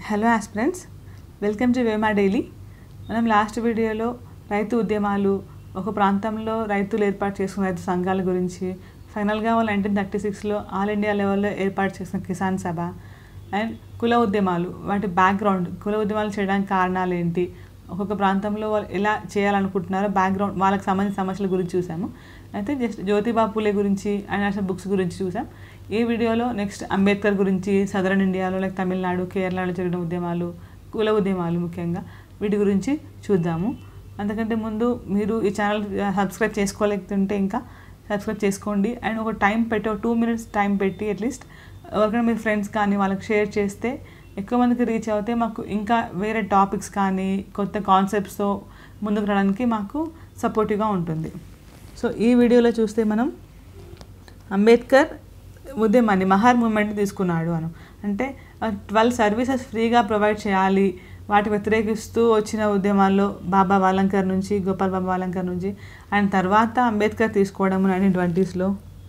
Hello aspirants, welcome to Vema daily. మనం last వీడియోలో రైతు ఉద్యమాలు, ఒక ప్రాంతంలో రైతులు ఏర్పాటు చేసుకున్న రైతు సంఘాల గురించి, ఫైనల్గా వాళ్ళు 1936లో ఆల్ ఇండియా లెవెల్లో ఏర్పాటు చేసిన కిసాన్ సభ అండ్ కుల ఉద్యమాలు, వాటి బ్యాక్గ్రౌండ్, కుల ఉద్యమాలు చేయడానికి కారణాలు ఏంటి, ఒక్కొక్క ప్రాంతంలో వాళ్ళు ఎలా చేయాలనుకుంటున్నారో బ్యాక్గ్రౌండ్, వాళ్ళకి సంబంధించిన సమస్యల గురించి చూసాము. అయితే జస్ట్ జ్యోతిబా పూలే గురించి అండ్ అసలు బుక్స్ గురించి చూసాం. ఈ వీడియోలో నెక్స్ట్ అంబేద్కర్ గురించి, సదరన్ ఇండియాలో లైక్ తమిళనాడు, కేరళలో జరిగిన ఉద్యమాలు, కుల ఉద్యమాలు ముఖ్యంగా, వీటి గురించి చూద్దాము. అంతకంటే ముందు మీరు ఈ ఛానల్ సబ్స్క్రైబ్ చేసుకోలేకుంటే ఇంకా సబ్స్క్రైబ్ చేసుకోండి. అండ్ ఒక టైం పెట్టి, ఒక 2 minutes టైం పెట్టి అట్లీస్ట్ ఎవరికైనా మీ ఫ్రెండ్స్ కానీ వాళ్ళకి షేర్ చేస్తే ఎక్కువ మందికి రీచ్ అవుతే మాకు ఇంకా వేరే టాపిక్స్ కానీ కొత్త కాన్సెప్ట్స్తో ముందుకు రావడానికి మాకు సపోర్టివ్గా ఉంటుంది. సో ఈ వీడియోలో చూస్తే మనం అంబేద్కర్ ఉద్యమాన్ని, మహర్ మూమెంట్ తీసుకున్నాడు అంటే 12 సర్వీసెస్ ఫ్రీగా ప్రొవైడ్ చేయాలి, వాటి వ్యతిరేకిస్తూ వచ్చిన ఉద్యమాల్లో బాబా వాలంకర్ నుంచి, గోపాల్ బాబా వాలంకర్ నుంచి, ఆయన తర్వాత అంబేద్కర్ తీసుకోవడం 1920sలో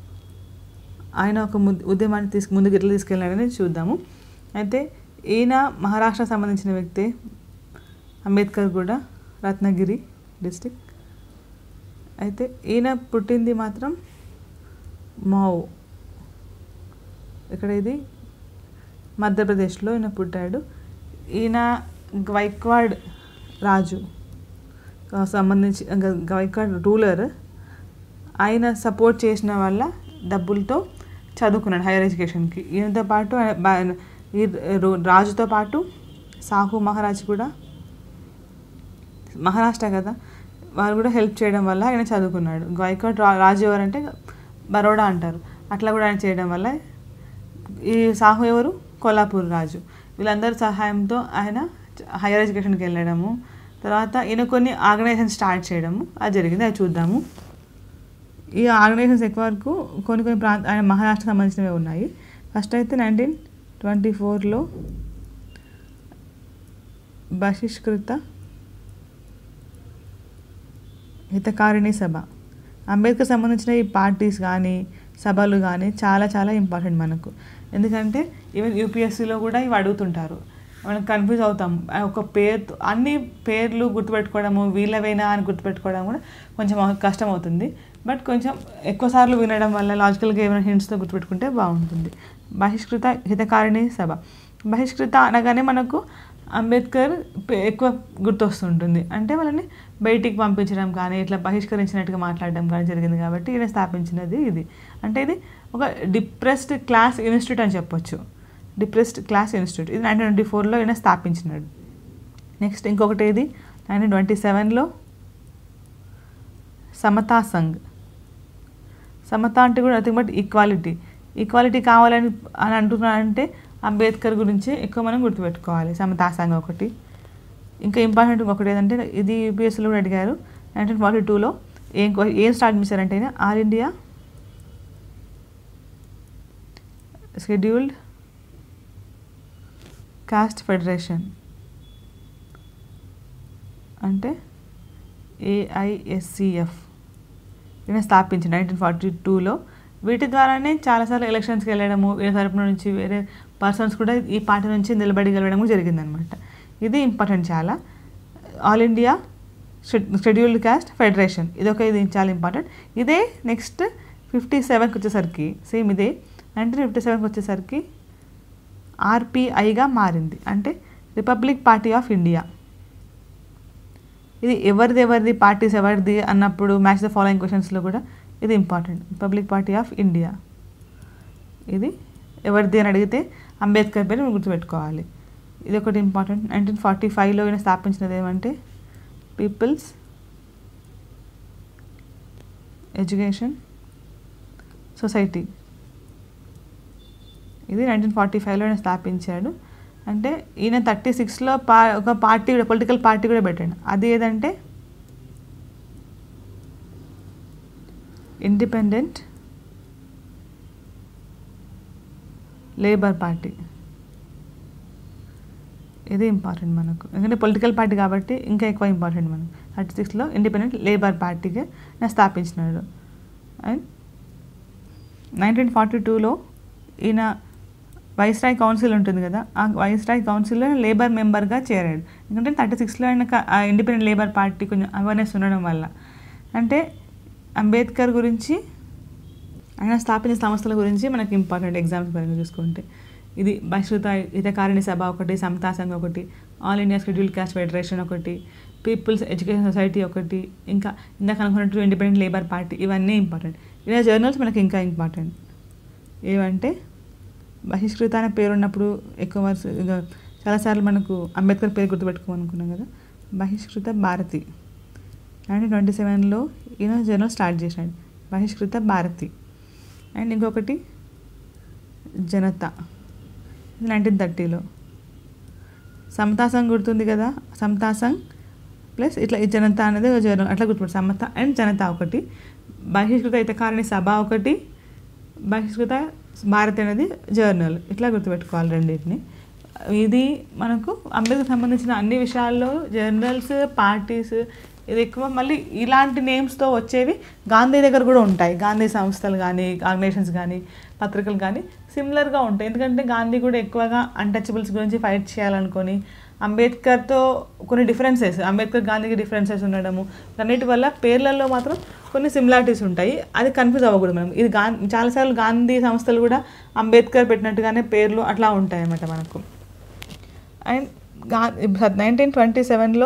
ఆయన ఒక ఉద్యమాన్ని ముందుకు ఎట్లా తీసుకెళ్ళాడని చూద్దాము. అయితే ఈయన మహారాష్ట్ర సంబంధించిన వ్యక్తే. అంబేద్కర్ కూడా రత్నగిరి డిస్టిక్. అయితే ఈయన పుట్టింది మాత్రం మావ్, ఇక్కడ ఇది మధ్యప్రదేశ్లో ఈయన పుట్టాడు. ఈయన గైక్వాడ్ రాజు సంబంధించి, గైక్వాడ్ రూలర్. ఆయన సపోర్ట్ చేసిన వల్ల డబ్బులతో చదువుకున్నాడు హైయర్ ఎడ్యుకేషన్కి. ఈయనతో పాటు ఈ రాజుతో పాటు సాహు మహారాజ్ కూడా, మహారాష్ట్ర కదా, వారు కూడా హెల్ప్ చేయడం వల్ల ఆయన చదువుకున్నాడు. గైక్వాడ్ రాజు ఎవరంటే బరోడా అంటారు, అట్లా కూడా ఆయన చేయడం వల్ల. ఈ సాహు ఎవరు? కొల్లాపూర్ రాజు. వీళ్ళందరి సహాయంతో ఆయన హైయర్ ఎడ్యుకేషన్కి వెళ్ళడము, తర్వాత ఈయన కొన్ని ఆర్గనైజేషన్ స్టార్ట్ చేయడము అది జరిగింది. అది చూద్దాము. ఈ ఆర్గనైజేషన్స్ ఎక్కువ వరకు కొన్ని ఆయన మహారాష్ట్ర సంబంధించినవి ఉన్నాయి. ఫస్ట్ అయితే 1924లో బహిష్కృత హితకారిణి సభ. అంబేద్కర్ సంబంధించిన ఈ పార్టీస్ కానీ సభలు కానీ చాలా చాలా ఇంపార్టెంట్ మనకు. ఎందుకంటే ఈవెన్ యూపీఎస్సీలో కూడా ఇవి అడుగుతుంటారు, మనం కన్ఫ్యూజ్ అవుతాం. ఒక పేరు, అన్ని పేర్లు గుర్తుపెట్టుకోవడము, వీళ్ళవేనా అని గుర్తుపెట్టుకోవడం కూడా కొంచెం కష్టం అవుతుంది. బట్ కొంచెం ఎక్కువసార్లు వినడం వల్ల లాజికల్గా ఏమైనా హింట్స్తో గుర్తుపెట్టుకుంటే బాగుంటుంది. బహిష్కృత హితకారిణి సభ. బహిష్కృత అనగానే మనకు అంబేద్కర్ ఎక్కువ గుర్తొస్తుంటుంది. అంటే వాళ్ళని బయటికి పంపించడం కానీ, ఇట్లా బహిష్కరించినట్టుగా మాట్లాడడం కానీ జరిగింది. కాబట్టి ఈయన స్థాపించినది ఇది. అంటే ఇది ఒక డిప్రెస్డ్ క్లాస్ ఇన్స్టిట్యూట్ అని చెప్పొచ్చు. Depressed class institute. ఇది 1924లో ఈయన స్థాపించినాడు. నెక్స్ట్ ఇంకొకటి ఇది 1927లో సమతా సంఘ్. సమత అంటే కూడా నథింగ్ బట్ ఈక్వాలిటీ. ఈక్వాలిటీ కావాలని అంటున్నారంటే అంబేద్కర్ గురించి ఎక్కువ మనం గుర్తుపెట్టుకోవాలి. సమతా సంఘ్ ఒకటి. ఇంకా ఇంపార్టెంట్ ఒకటి ఏదంటే, ఇది యూపీఎస్సీలో కూడా అడిగారు. 1942లో ఏం స్టార్ట్ చేశారంటే all India scheduled caste federation, అంటే AISCF ఈయన స్థాపించింది 1942లో. వీటి ద్వారానే చాలాసార్లు ఎలక్షన్స్కి వెళ్ళడము, వేరే తరపున నుంచి వేరే పర్సన్స్ కూడా ఈ పార్టీ నుంచి నిలబడి గెలవడము జరిగిందనమాట. ఇది ఇంపార్టెంట్ చాలా. All India scheduled caste federation ఇది చాలా ఇంపార్టెంట్. ఇదే నెక్స్ట్ 57కి వచ్చేసరికి, సేమ్ ఇదే 1957కి వచ్చేసరికి RPIగా మారింది, అంటే రిపబ్లిక్ పార్టీ ఆఫ్ ఇండియా. ఇది ఎవరిది పార్టీస్ ఎవరిది అన్నప్పుడు మ్యాచ్ ద ఫాలోయింగ్ క్వశ్చన్స్లో కూడా ఇది important. Republic party of India ఇది ఎవరిది అని అడిగితే అంబేద్కర్ పేరు మీరు గుర్తుపెట్టుకోవాలి. ఇది ఒకటి ఇంపార్టెంట్. 1945లో ఈయన స్థాపించినది ఏమంటే పీపుల్స్ ఎడ్యుకేషన్ సొసైటీ. ఇది 1945లో ఈయన స్థాపించాడు. అంటే ఈయన 36లో ఒక పార్టీ, పొలిటికల్ పార్టీ కూడా పెట్టాడు. అది ఏదంటే ఇండిపెండెంట్ లేబర్ పార్టీ. ఇది ఇంపార్టెంట్ మనకు, ఎందుకంటే పొలిటికల్ పార్టీ కాబట్టి ఇంకా ఎక్కువ ఇంపార్టెంట్ మనకు. 36లో ఇండిపెండెంట్ లేబర్ పార్టీగా వైస్రాయ్ కౌన్సిల్ ఉంటుంది కదా, ఆ వైస్రాయ్ కౌన్సిల్లో లేబర్ మెంబర్గా చేరాడు. ఎందుకంటే 36లో ఆయన ఇండిపెండెంట్ లేబర్ పార్టీ కొంచెం అవేర్నెస్ ఉండడం వల్ల. అంటే అంబేద్కర్ గురించి, ఆయన స్థాపించిన సంస్థల గురించి మనకి ఇంపార్టెంట్ ఎగ్జామ్స్ పరంగా చూసుకుంటే, ఇది బహిష్కృత హితకారిణి సభ ఒకటి, సమతా సంఘ్ ఒకటి, all India schedule caste federation ఒకటి, పీపుల్స్ ఎడ్యుకేషన్ సొసైటీ ఒకటి, ఇంకా ఇందాక అనుకున్నట్టు ఇండిపెండెంట్ లేబర్ పార్టీ, ఇవన్నీ ఇంపార్టెంట్. ఇలా జర్నల్స్ మనకి ఇంకా ఇంపార్టెంట్. ఏమంటే బహిష్కృత అనే పేరు ఉన్నప్పుడు ఎక్కువ చాలాసార్లు మనకు అంబేద్కర్ పేరు గుర్తుపెట్టుకోమనుకున్నాం కదా. బహిష్కృత భారతి 1927లో ఈయన జర్నల్ స్టార్ట్ చేశాడు, బహిష్కృత భారతి. అండ్ ఇంకొకటి జనత 1930లో. సమతా సంఘ్ గుర్తుంది కదా, సమతా సంఘ్ ప్లస్ ఇట్లా ఈ జనత అనేది ఒక జర్నల్ అట్లా గుర్తుపెట్టు. సమత అండ్ జనత ఒకటి, బహిష్కృత హితకారిణి సభ ఒకటి, బహిష్కృత భారతి అనేది జర్నల్, ఇట్లా గుర్తుపెట్టుకోవాలి రెండింటిని. ఇది మనకు అంబేద్కర్ సంబంధించిన అన్ని విషయాల్లో జర్నల్స్, పార్టీస్, ఇది ఎక్కువ మళ్ళీ ఇలాంటి నేమ్స్తో వచ్చేవి గాంధీ దగ్గర కూడా ఉంటాయి. గాంధీ సంస్థలు కానీ, ఆర్గనైజేషన్స్ కానీ, పత్రికలు కానీ సిమిలర్గా ఉంటాయి. ఎందుకంటే గాంధీ కూడా ఎక్కువగా అన్టచబుల్స్ గురించి ఫైట్ చేయాలనుకొని, అంబేద్కర్తో కొన్ని డిఫరెన్సెస్, అంబేద్కర్ గాంధీకి డిఫరెన్సెస్ ఉండడము, అన్నిటి వల్ల పేర్లలో మాత్రం కొన్ని సిమిలారిటీస్ ఉంటాయి. అది కన్ఫ్యూజ్ అవ్వకూడదు మనం. ఇది చాలాసార్లు గాంధీ సంస్థలు కూడా అంబేద్కర్ పెట్టినట్టుగానే పేర్లు అట్లా ఉంటాయి అన్నమాట మనకు. అండ్ 1927లో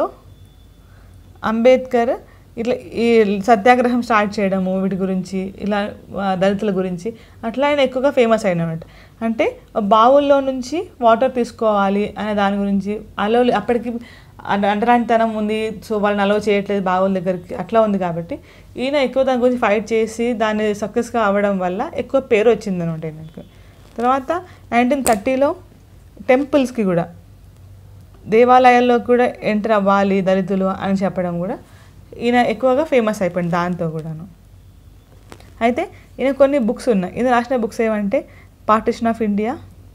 అంబేద్కర్ ఇట్లా ఈ సత్యాగ్రహం స్టార్ట్ చేయడము, వీటి గురించి, ఇలా దళితుల గురించి అట్లా ఆయన ఎక్కువగా ఫేమస్ అయినమాట. అంటే బావుల్లో నుంచి వాటర్ తీసుకోవాలి అనే దాని గురించి, అప్పటికి అంటరానితనం ఉంది, సో వాళ్ళని అలౌ చేయట్లేదు బావుల దగ్గరికి, అట్లా ఉంది కాబట్టి ఈయన ఎక్కువ దాని గురించి ఫైట్ చేసి దాన్ని సక్సెస్గా అవ్వడం వల్ల ఎక్కువ పేరు వచ్చిందనమాట ఈయనకు. తర్వాత 1930లో టెంపుల్స్కి కూడా, దేవాలయాల్లో కూడా ఎంటర్ అవ్వాలి దళితులు అని చెప్పడం కూడా ఈయన ఎక్కువగా ఫేమస్ అయిపోయింది దాంతో కూడాను. అయితే ఈయన కొన్ని బుక్స్ ఉన్నాయి. ఈయన రాసిన బుక్స్ ఏమంటే పార్టిషన్ ఆఫ్ ఇండియా,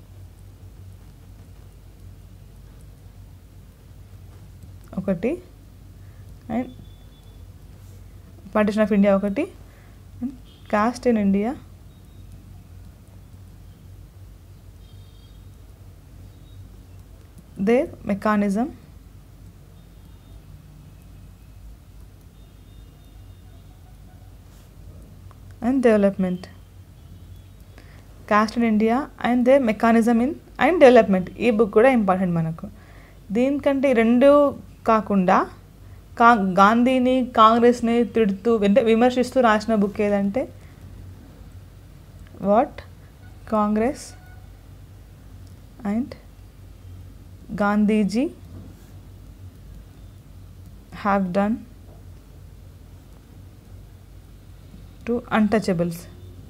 ఒకటి, అండ్ పార్టిషన్ ఆఫ్ ఇండియా ఒకటి, caste in India, their mechanism, and development. Caste in India and their mechanism in and development. ఈ బుక్ కూడా ఇంపార్టెంట్ మనకు. దీనికంటే రెండు కాకుండా గాంధీని, కాంగ్రెస్ని తిడుతూ విమర్శిస్తూ రాసిన బుక్ ఏదంటే what Congress and Gandhiji have done to untouchables.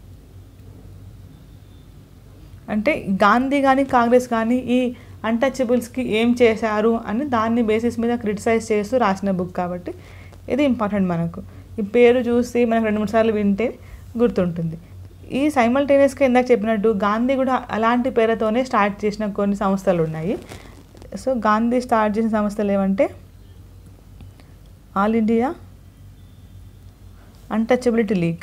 అంటే గాంధీ కానీ కాంగ్రెస్ కానీ ఈ అన్టచబుల్స్కి ఏం చేశారు అని దాన్ని బేసిస్ మీద క్రిటిసైజ్ చేస్తూ రాసిన బుక్ కాబట్టి ఇది ఇంపార్టెంట్ మనకు. ఈ పేరు చూసి మనకు 2-3 సార్లు వింటే గుర్తుంటుంది. ఈ సైమల్టేనియస్గా ఇందాక చెప్పినట్టు గాంధీ కూడా అలాంటి పేరుతోనే స్టార్ట్ చేసిన కొన్ని సంస్థలు ఉన్నాయి. సో గాంధీ స్టార్ట్ చేసిన సంస్థలు ఏమంటే all India untouchability league,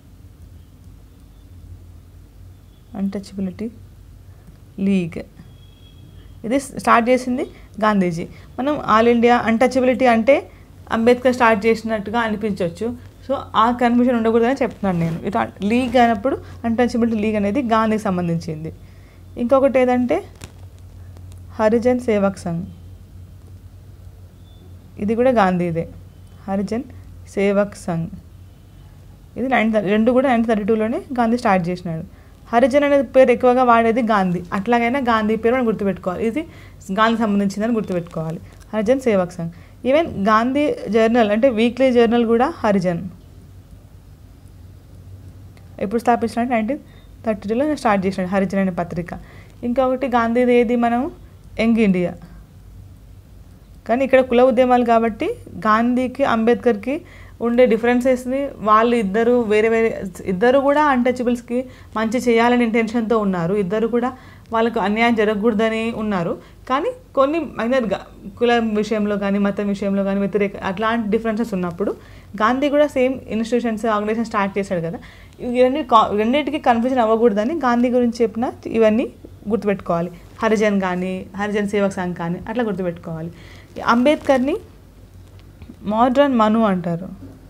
untouchability league, ఇది స్టార్ట్ చేసింది గాంధీజీ. మనం ఆల్ ఇండియా అన్టచబిలిటీ అంటే అంబేద్కర్ స్టార్ట్ చేసినట్టుగా అనిపించవచ్చు. సో ఆ కన్ఫ్యూజన్ ఉండకూడదని చెప్తున్నాను నేను. ఇట్లా లీగ్ అయినప్పుడు అన్టచబిలిటీ లీగ్ అనేది గాంధీకి సంబంధించింది. ఇంకొకటి ఏదంటే హరిజన్ సేవక్ సంఘ్, ఇది కూడా గాంధీదే. హరిజన్ సేవక్ సంఘ్ ఇది 1932లోనే గాంధీ స్టార్ట్ చేసినాడు. హరిజన్ అనే పేరు ఎక్కువగా వాడేది గాంధీ, అట్లాగైనా గాంధీ పేరు మనం గుర్తుపెట్టుకోవాలి, ఇది గాంధీకి సంబంధించిందని గుర్తుపెట్టుకోవాలి. హరిజన్ సేవక్ సంఘ్. ఈవెన్ గాంధీ జర్నల్ అంటే వీక్లీ జర్నల్ కూడా హరిజన్ ఎప్పుడు స్థాపించినట్టు 1932లో స్టార్ట్ చేసినాడు హరిజన్ అనే పత్రిక. ఇంకొకటి గాంధీది ఏది మనం యంగ్ ఇండియా. కానీ ఇక్కడ కుల ఉద్యమాలు కాబట్టి గాంధీకి అంబేద్కర్కి ఉండే డిఫరెన్సెస్ని వాళ్ళు ఇద్దరు కూడా అన్టచబుల్స్కి మంచి చేయాలని ఇంటెన్షన్తో ఉన్నారు. ఇద్దరు కూడా వాళ్ళకు అన్యాయం జరగకూడదని ఉన్నారు. కానీ కొన్ని మైనర్గా కులం విషయంలో కానీ మతం విషయంలో కానీ అట్లాంటి డిఫరెన్సెస్ ఉన్నప్పుడు గాంధీ కూడా సేమ్ ఇన్స్టిట్యూషన్స్ ఆర్గనైజేషన్ స్టార్ట్ చేశాడు కదా. రెండింటికి కన్ఫ్యూజన్ అవ్వకూడదని గాంధీ గురించి చెప్పిన ఇవన్నీ గుర్తుపెట్టుకోవాలి. హరిజన్ కానీ, హరిజన్ సేవక్ సంఘ్ కానీ అట్లా గుర్తుపెట్టుకోవాలి. అంబేద్కర్ని మోడ్రన్ మను అంటారు.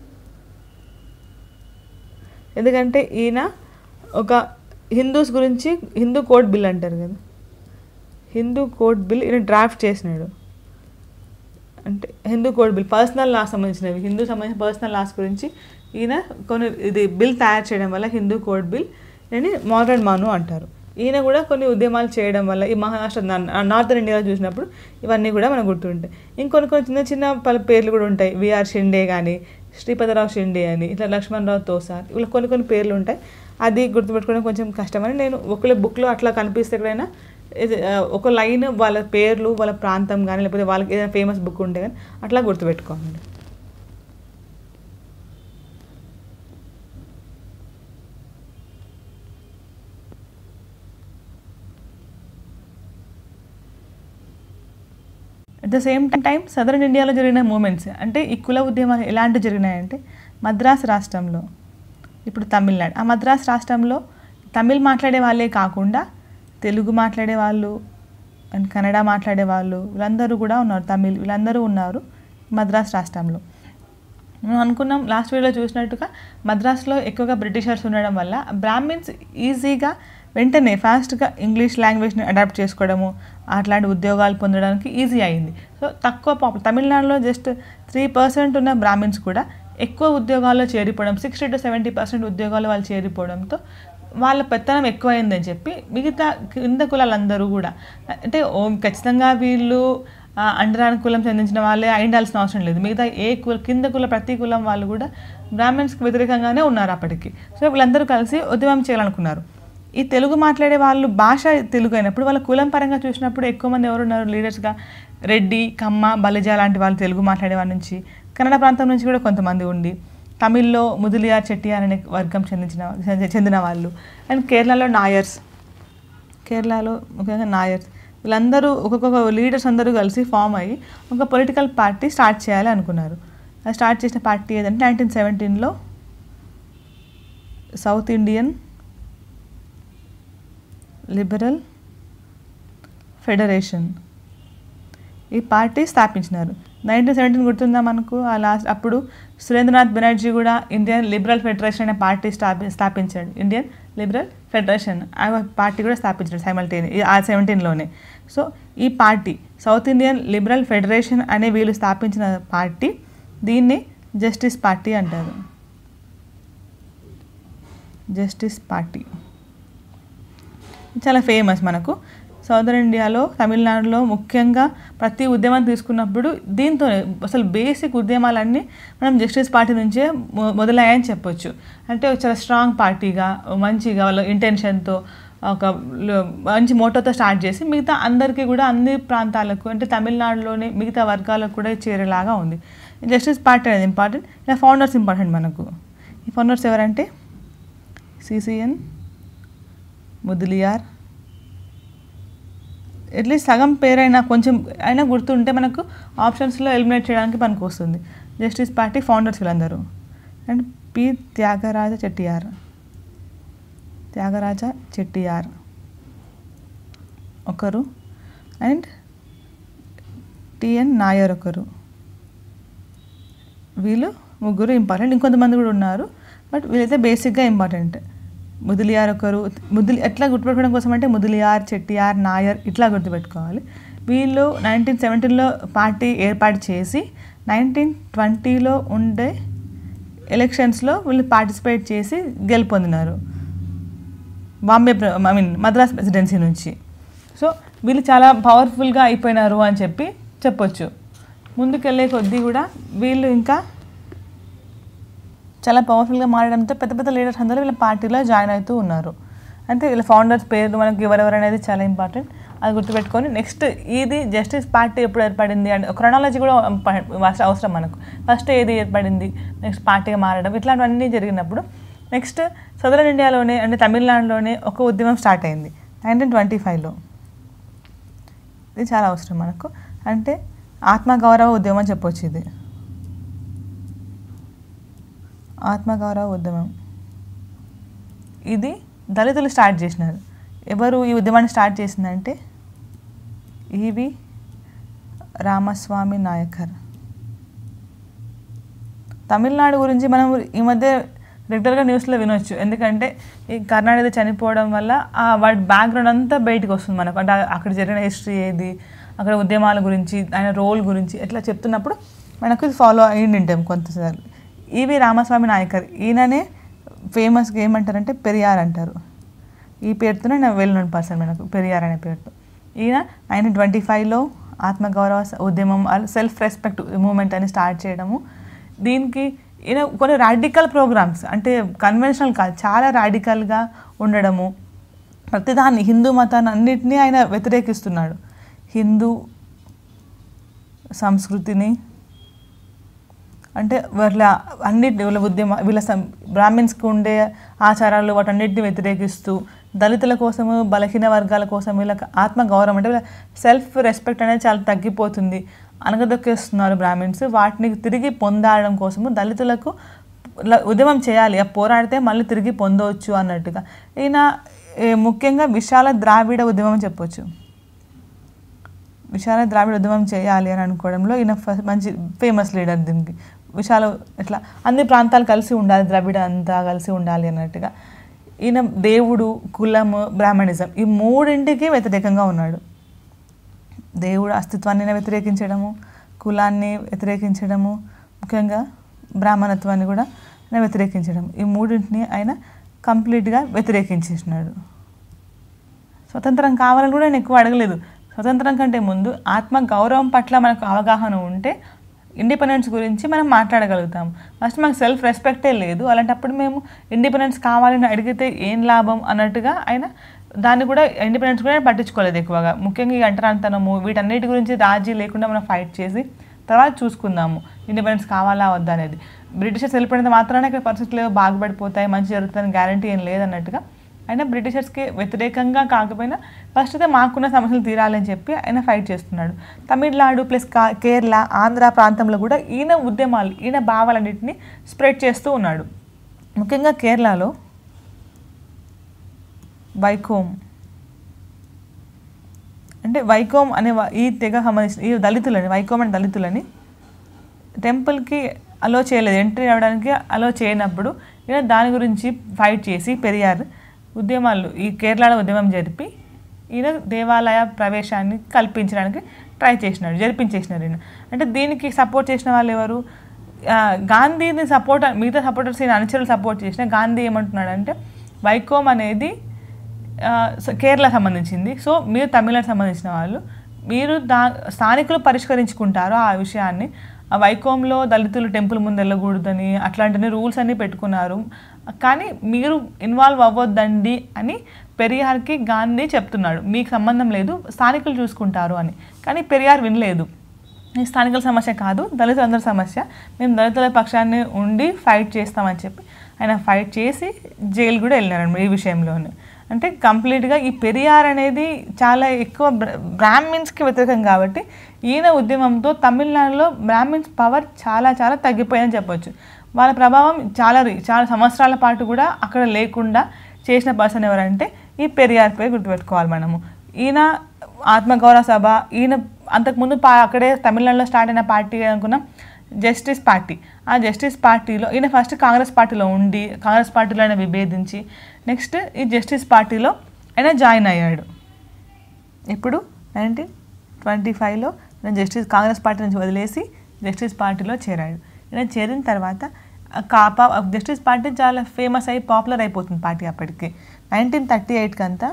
ఎందుకంటే ఈయన ఒక హిందూస్ గురించి హిందూ కోడ్ బిల్ అంటారు కదా, హిందూ కోడ్ బిల్ ఈయన డ్రాఫ్ట్ చేసినాడు. అంటే Hindu code bill personal laws సంబంధించినవి, హిందూ సంబంధించిన పర్సనల్ లాస్ గురించి ఈయన కొన్ని ఇది బిల్ తయారు చేయడం వల్ల హిందూ కోడ్ బిల్ అని మోడ్రన్ మను అంటారు. ఈయన కూడా కొన్ని ఉద్యమాలు చేయడం వల్ల ఈ మహారాష్ట్ర నార్థన్ ఇండియాలో చూసినప్పుడు ఇవన్నీ కూడా మనకు గుర్తుంటాయి. ఇంకొన్ని చిన్న చిన్న పేర్లు కూడా ఉంటాయి. విఆర్ షిండే కానీ, శ్రీపతిరావు షిండే అని, ఇట్లా లక్ష్మణరావు తోసార్, ఇలా కొన్ని పేర్లు ఉంటాయి. అది గుర్తుపెట్టుకోవడం కొంచెం కష్టమని నేను ఒకళ్ళ బుక్లో అట్లా కనిపిస్తే ఎక్కడైనా ఒక లైన్ వాళ్ళ పేర్లు, వాళ్ళ ప్రాంతం కానీ, లేకపోతే వాళ్ళకి ఏదైనా ఫేమస్ బుక్ ఉంటే కానీ అట్లా గుర్తుపెట్టుకోండి. At the same time southern ఇండియాలో జరిగిన మూమెంట్స్, అంటే ఈ కుల ఉద్యమాలు ఎలాంటివి జరిగినాయంటే మద్రాస్ రాష్ట్రంలో, ఇప్పుడు తమిళనాడు, ఆ మద్రాస్ రాష్ట్రంలో తమిళ్ మాట్లాడే వాళ్ళే కాకుండా తెలుగు మాట్లాడే వాళ్ళు అండ్ కన్నడ మాట్లాడే వాళ్ళు వీళ్ళందరూ కూడా ఉన్నారు, తమిళ్ వీళ్ళందరూ ఉన్నారు మద్రాస్ రాష్ట్రంలో. మనం అనుకున్నాం లాస్ట్ వీడియోలో చూసినట్టుగా మద్రాస్లో ఎక్కువగా బ్రిటిషర్స్ ఉండడం వల్ల బ్రాహ్మిన్స్ ఈజీగా వెంటనే ఫాస్ట్గా ఇంగ్లీష్ లాంగ్వేజ్ని అడాప్ట్ చేసుకోవడము, అట్లాంటి ఉద్యోగాలు పొందడానికి ఈజీ అయింది. సో తక్కువ తమిళనాడులో జస్ట్ 3% ఉన్న బ్రాహ్మిన్స్ కూడా ఎక్కువ ఉద్యోగాల్లో చేరిపోవడం, 60 to 70% ఉద్యోగాలు వాళ్ళు చేరిపోవడంతో వాళ్ళ పెత్తనం ఎక్కువైందని చెప్పి మిగతా కింద కులాలందరూ కూడా, అంటే ఖచ్చితంగా వీళ్ళు అండరాని కులం చెందించిన వాళ్ళే అయిండాల్సిన అవసరం లేదు, మిగతా కింద ప్రతి కులం వాళ్ళు కూడా బ్రాహ్మిన్స్కి వ్యతిరేకంగానే ఉన్నారు అప్పటికి. సో వీళ్ళందరూ కలిసి ఉద్యమం చేయాలనుకున్నారు. ఈ తెలుగు మాట్లాడే వాళ్ళు భాష తెలుగు అయినప్పుడు వాళ్ళ కులం పరంగా చూసినప్పుడు ఎక్కువ మంది ఎవరున్నారు లీడర్స్గా, రెడ్డి, కమ్మ, బలిజ లాంటి వాళ్ళు తెలుగు మాట్లాడే వాళ్ళ నుంచి, కన్నడ ప్రాంతం నుంచి కూడా కొంతమంది ఉండి, తమిళ్లో ముదిలియార్, చెట్టియార్ అనే వర్గం చెందిన వాళ్ళు, అండ్ కేరళలో నాయర్స్, కేరళలో ముఖ్యంగా నాయర్స్, వీళ్ళందరూ ఒక్కొక్క లీడర్స్ అందరూ కలిసి ఫామ్ అయ్యి ఒక పొలిటికల్ పార్టీ స్టార్ట్ చేయాలి అనుకున్నారు. అది స్టార్ట్ చేసిన పార్టీ ఏదంటే 1917లో సౌత్ ఇండియన్ లిబరల్ ఫెడరేషన్, ఈ పార్టీ స్థాపించినారు. 1917 గుర్తుందా మనకు? అప్పుడు సురేంద్రనాథ్ బెనర్జీ కూడా ఇండియన్ లిబరల్ ఫెడరేషన్ అనే పార్టీ స్థాపించాడు. ఇండియన్ లిబరల్ ఫెడరేషన్ ఆ పార్టీ కూడా స్థాపించాడు ఆ 17లోనే. సో ఈ party south Indian liberal federation అనే వీళ్ళు స్థాపించిన పార్టీ, దీన్ని జస్టిస్ పార్టీ అంటారు. జస్టిస్ పార్టీ చాలా ఫేమస్ మనకు సౌదర్న్ ఇండియాలో, తమిళనాడులో ముఖ్యంగా ప్రతి ఉద్యమం తీసుకున్నప్పుడు దీంతోనే అసలు బేసిక్ ఉద్యమాలన్నీ మనం జస్టిస్ పార్టీ నుంచే మొదలయ్యాయని చెప్పొచ్చు. అంటే చాలా స్ట్రాంగ్ పార్టీగా, మంచిగా వాళ్ళ ఇంటెన్షన్తో, ఒక మంచి మోటోతో స్టార్ట్ చేసి మిగతా అందరికీ కూడా అన్ని ప్రాంతాలకు, అంటే తమిళనాడులోనే మిగతా వర్గాలకు కూడా చేరేలాగా ఉంది. జస్టిస్ పార్టీ అనేది ఇంపార్టెంట్. ఇలా ఫౌండర్స్ ఇంపార్టెంట్ మనకు. ఈ ఫౌండర్స్ ఎవరంటే సిసిఎన్, ముదిలియార్, అట్లీస్ట్ సగం పేరైనా కొంచెం అయినా గుర్తుంటే మనకు ఆప్షన్స్లో ఎలిమినేట్ చేయడానికి పనికి వస్తుంది. జస్టిస్ పార్టీ ఫౌండర్స్ వీళ్ళందరూ. అండ్ పి త్యాగరాజ చెట్టియార్, త్యాగరాజ చెట్టియార్ ఒకరు, అండ్ టిఎన్ నాయర్ ఒకరు. వీళ్ళు ముగ్గురు ఇంపార్టెంట్. ఇంకొంతమంది కూడా ఉన్నారు, బట్ వీళ్ళైతే బేసిక్గా ఇంపార్టెంట్. ముదిలియార్ ఒకరు, ఎట్లా గుర్తుపెట్టుకోవడం కోసం అంటే ముదిలియార్, చెట్టియార్, నాయర్ ఇట్లా గుర్తుపెట్టుకోవాలి. వీళ్ళు 1917లో పార్టీ ఏర్పాటు చేసి 1920లో ఉండే ఎలక్షన్స్లో వీళ్ళు పార్టిసిపేట్ చేసి గెలుపొందినారు మద్రాస్ ప్రెసిడెన్సీ నుంచి. సో వీళ్ళు చాలా పవర్ఫుల్గా అయిపోయినారు అని చెప్పొచ్చు. ముందుకెళ్ళే కొద్దీ కూడా వీళ్ళు ఇంకా చాలా పవర్ఫుల్గా మారడంతో పెద్ద పెద్ద లీడర్స్ అందరూ వీళ్ళ పార్టీలో జాయిన్ అవుతూ ఉన్నారు. అంటే వీళ్ళ ఫౌండర్స్ పేర్లు మనకి ఎవరెవరు అనేది చాలా ఇంపార్టెంట్, అది గుర్తుపెట్టుకొని నెక్స్ట్ ఇది జస్టిస్ పార్టీ ఎప్పుడు ఏర్పడింది అంటే క్రొనాలజీ కూడా అవసరం మనకు. ఫస్ట్ ఏది ఏర్పడింది, నెక్స్ట్ పార్టీగా మారడం, ఇట్లాంటివన్నీ జరిగినప్పుడు నెక్స్ట్ సదరన్ ఇండియాలోనే అంటే తమిళనాడులోనే ఒక ఉద్యమం స్టార్ట్ అయింది 1925లో. ఇది చాలా అవసరం మనకు. అంటే ఆత్మగౌరవ ఉద్యమం అని చెప్పొచ్చు. ఇది ఆత్మగౌరవ ఉద్యమం, ఇది దళితులు స్టార్ట్ చేసినారు. ఎవరు ఈ ఉద్యమాన్ని స్టార్ట్ చేసిందంటే ఈవి రామస్వామి నాయకర్. తమిళనాడు గురించి మనం ఈ మధ్య రెగ్యులర్గా న్యూస్లో వినొచ్చు, ఎందుకంటే ఈ కర్ణాటక చనిపోవడం వల్ల వాటి బ్యాక్గ్రౌండ్ అంతా బయటకు వస్తుంది మనకు. అంటే అక్కడ జరిగిన హిస్టరీ ఏది, అక్కడ ఉద్యమాల గురించి, ఆయన రోల్ గురించి ఎట్లా చెప్తున్నప్పుడు మనకు ఫాలో అయ్యి ఉంటాం కొంతసార్లు. ఈవి రామస్వామి నాయకర్ ఈయననే ఫేమస్గా ఏమంటారంటే పెరియార్ అంటారు. ఈ పేరుతోనే నేను వెల్ నోన్ పర్సన్ మనకు, పెరియార్ అనే పేరుతో. ఈయన 1925లో ఆత్మగౌరవ ఉద్యమం, సెల్ఫ్ రెస్పెక్ట్ మూమెంట్ అని స్టార్ట్ చేయడము. దీనికి ఈయన కొన్ని రాడికల్ ప్రోగ్రామ్స్, అంటే కన్వెన్షనల్ కాదు, చాలా రాడికల్గా ఉండడము. ప్రతిదాన్ని హిందూ మతాన్ని అన్నిటినీ ఆయన వ్యతిరేకిస్తున్నాడు. హిందూ సంస్కృతిని, అంటే వీళ్ళ అన్నిటి వీళ్ళ వీళ్ళ బ్రాహ్మిన్స్కి ఉండే ఆచారాలు వాటన్నిటిని వ్యతిరేకిస్తూ, దళితుల కోసము, బలహీన వర్గాల కోసం వీళ్ళకి ఆత్మగౌరవం, అంటే వీళ్ళ సెల్ఫ్ రెస్పెక్ట్ అనేది చాలా తగ్గిపోతుంది, అనగదొక్కేస్తున్నారు బ్రాహ్మిన్స్. వాటిని తిరిగి పొందడం కోసము దళితులకు ఉద్యమం చేయాలి, పోరాడితే మళ్ళీ తిరిగి పొందవచ్చు అన్నట్టుగా ఈయన ముఖ్యంగా విశాల ద్రావిడ ఉద్యమం చెప్పొచ్చు. విశాల ద్రావిడ ఉద్యమం చేయాలి అని అనుకోవడంలో ఈయన మంచి ఫేమస్ లీడర్. దీనికి విశాల ఇట్లా అన్ని ప్రాంతాలు కలిసి ఉండాలి, ద్రావిడ అంతా కలిసి ఉండాలి అన్నట్టుగా. ఈయన దేవుడు, కులము, బ్రాహ్మణిజం ఈ మూడింటికి వ్యతిరేకంగా ఉన్నాడు. దేవుడు అస్తిత్వాన్ని వ్యతిరేకించడము, కులాన్ని వ్యతిరేకించడము, ముఖ్యంగా బ్రాహ్మణత్వాన్ని కూడా వ్యతిరేకించడం, ఈ మూడింటిని ఆయన కంప్లీట్గా వ్యతిరేకించేసినాడు. స్వతంత్రం కావాలని కూడా ఆయన ఎక్కువ అడగలేదు. స్వతంత్రం కంటే ముందు ఆత్మ గౌరవం పట్ల మనకు అవగాహన ఉంటే ఇండిపెండెన్స్ గురించి మనం మాట్లాడగలుగుతాం. ఫస్ట్ మనకు సెల్ఫ్ రెస్పెక్టే లేదు, అలాంటప్పుడు మేము ఇండిపెండెన్స్ కావాలని అడిగితే ఏం లాభం అన్నట్టుగా ఆయన దాన్ని కూడా ఇండిపెండెన్స్ కూడా పట్టించుకోలేదు ఎక్కువగా. ముఖ్యంగా ఈ అంటరానితనము వీటన్నిటి గురించి రాజీ లేకుండా మనం ఫైట్ చేసి తర్వాత చూసుకుందాము ఇండిపెండెన్స్ కావాలా వద్దా అనేది. బ్రిటిషర్స్ వెళ్ళిపోయినంత మాత్రాన ఇక్కడ పరిస్థితులు బాగుపడిపోతాయి, మంచి జరుగుతుందని గ్యారంటీ ఏం లేదన్నట్టుగా ఆయన బ్రిటిషర్స్కి వ్యతిరేకంగా కాకపోయినా ఫస్ట్ అయితే మాకున్న సమస్యలు తీరాలని చెప్పి ఆయన ఫైట్ చేస్తున్నాడు. తమిళనాడు ప్లస్ కేరళ, ఆంధ్ర ప్రాంతంలో కూడా ఈయన ఉద్యమాలు, ఈయన భావాలన్నింటినీ స్ప్రెడ్ చేస్తూ ఉన్నాడు. ముఖ్యంగా కేరళలో వైకోమ్, అంటే వైకోమ్ అనే ఈ తెగ సంబంధించిన ఈ దళితులని, వైకోమ్ అనే దళితులని టెంపుల్కి అలో చేయలేదు, ఎంట్రీ అవ్వడానికి అలో చేయనప్పుడు ఈయన దాని గురించి ఫైట్ చేసి పెరియార్ ఉద్యమాలు, ఈ కేరళలో ఉద్యమం జరిపి ఈయన దేవాలయ ప్రవేశాన్ని కల్పించడానికి జరిపించేసినారు ఈయన. అంటే దీనికి సపోర్ట్ చేసిన వాళ్ళు ఎవరు? గాంధీని మిగతా సపోర్టర్స్ ఈయన అనుచరులు సపోర్ట్ చేసిన. గాంధీ ఏమంటున్నాడంటే వైకోమ్ అనేది కేరళ సంబంధించింది, సో మీరు తమిళనాడు సంబంధించిన వాళ్ళు, మీరు స్థానికులు పరిష్కరించుకుంటారు ఆ విషయాన్ని. ఆ వైకోంలో దళితులు టెంపుల్ ముందు వెళ్ళకూడదని అట్లాంటి రూల్స్ అన్నీ పెట్టుకున్నారు, కానీ మీరు ఇన్వాల్వ్ అవ్వద్దండి అని పెరియార్కి గాంధీ చెప్తున్నాడు. మీకు సంబంధం లేదు, స్థానికులు చూసుకుంటారు అని. కానీ పెరియార్ వినలేదు. ఈ స్థానికుల సమస్య కాదు, దళితులందరి సమస్య, మేము దళితుల పక్షాన్ని ఉండి ఫైట్ చేస్తామని చెప్పి ఆయన ఫైట్ చేసి జైలు కూడా వెళ్ళినారండి ఈ విషయంలోనే. అంటే కంప్లీట్గా ఈ పెరియార్ అనేది చాలా ఎక్కువ బ్రాహ్మిన్స్కి వ్యతిరేకం కాబట్టి ఈయన ఉద్యమంతో తమిళనాడులో బ్రాహ్మిన్స్ పవర్ చాలా చాలా తగ్గిపోయిందని చెప్పొచ్చు. వాళ్ళ ప్రభావం చాలా సంవత్సరాల పాటు కూడా అక్కడ లేకుండా చేసిన పర్సన్ ఎవరంటే ఈ పెరియార్ పేరు గుర్తుపెట్టుకోవాలి మనము. ఈయన ఆత్మగౌరవ సభ, ఈయన అంతకుముందు అక్కడే తమిళనాడులో స్టార్ట్ అయిన పార్టీ అనుకున్నాం జస్టిస్ పార్టీ. ఆ జస్టిస్ పార్టీలో ఈయన ఫస్ట్ కాంగ్రెస్ పార్టీలో ఉండి కాంగ్రెస్ పార్టీలో ఆయన విభేదించి నెక్స్ట్ ఈ జస్టిస్ పార్టీలో ఆయన జాయిన్ అయ్యాడు. ఇప్పుడు 1925లో ఆయన కాంగ్రెస్ పార్టీ నుంచి వదిలేసి జస్టిస్ పార్టీలో చేరాడు. ఈయన చేరిన తర్వాత జస్టిస్ పార్టీ చాలా ఫేమస్ అయ్యి పాపులర్ అయిపోతుంది పార్టీ అప్పటికి. 1938 అంతా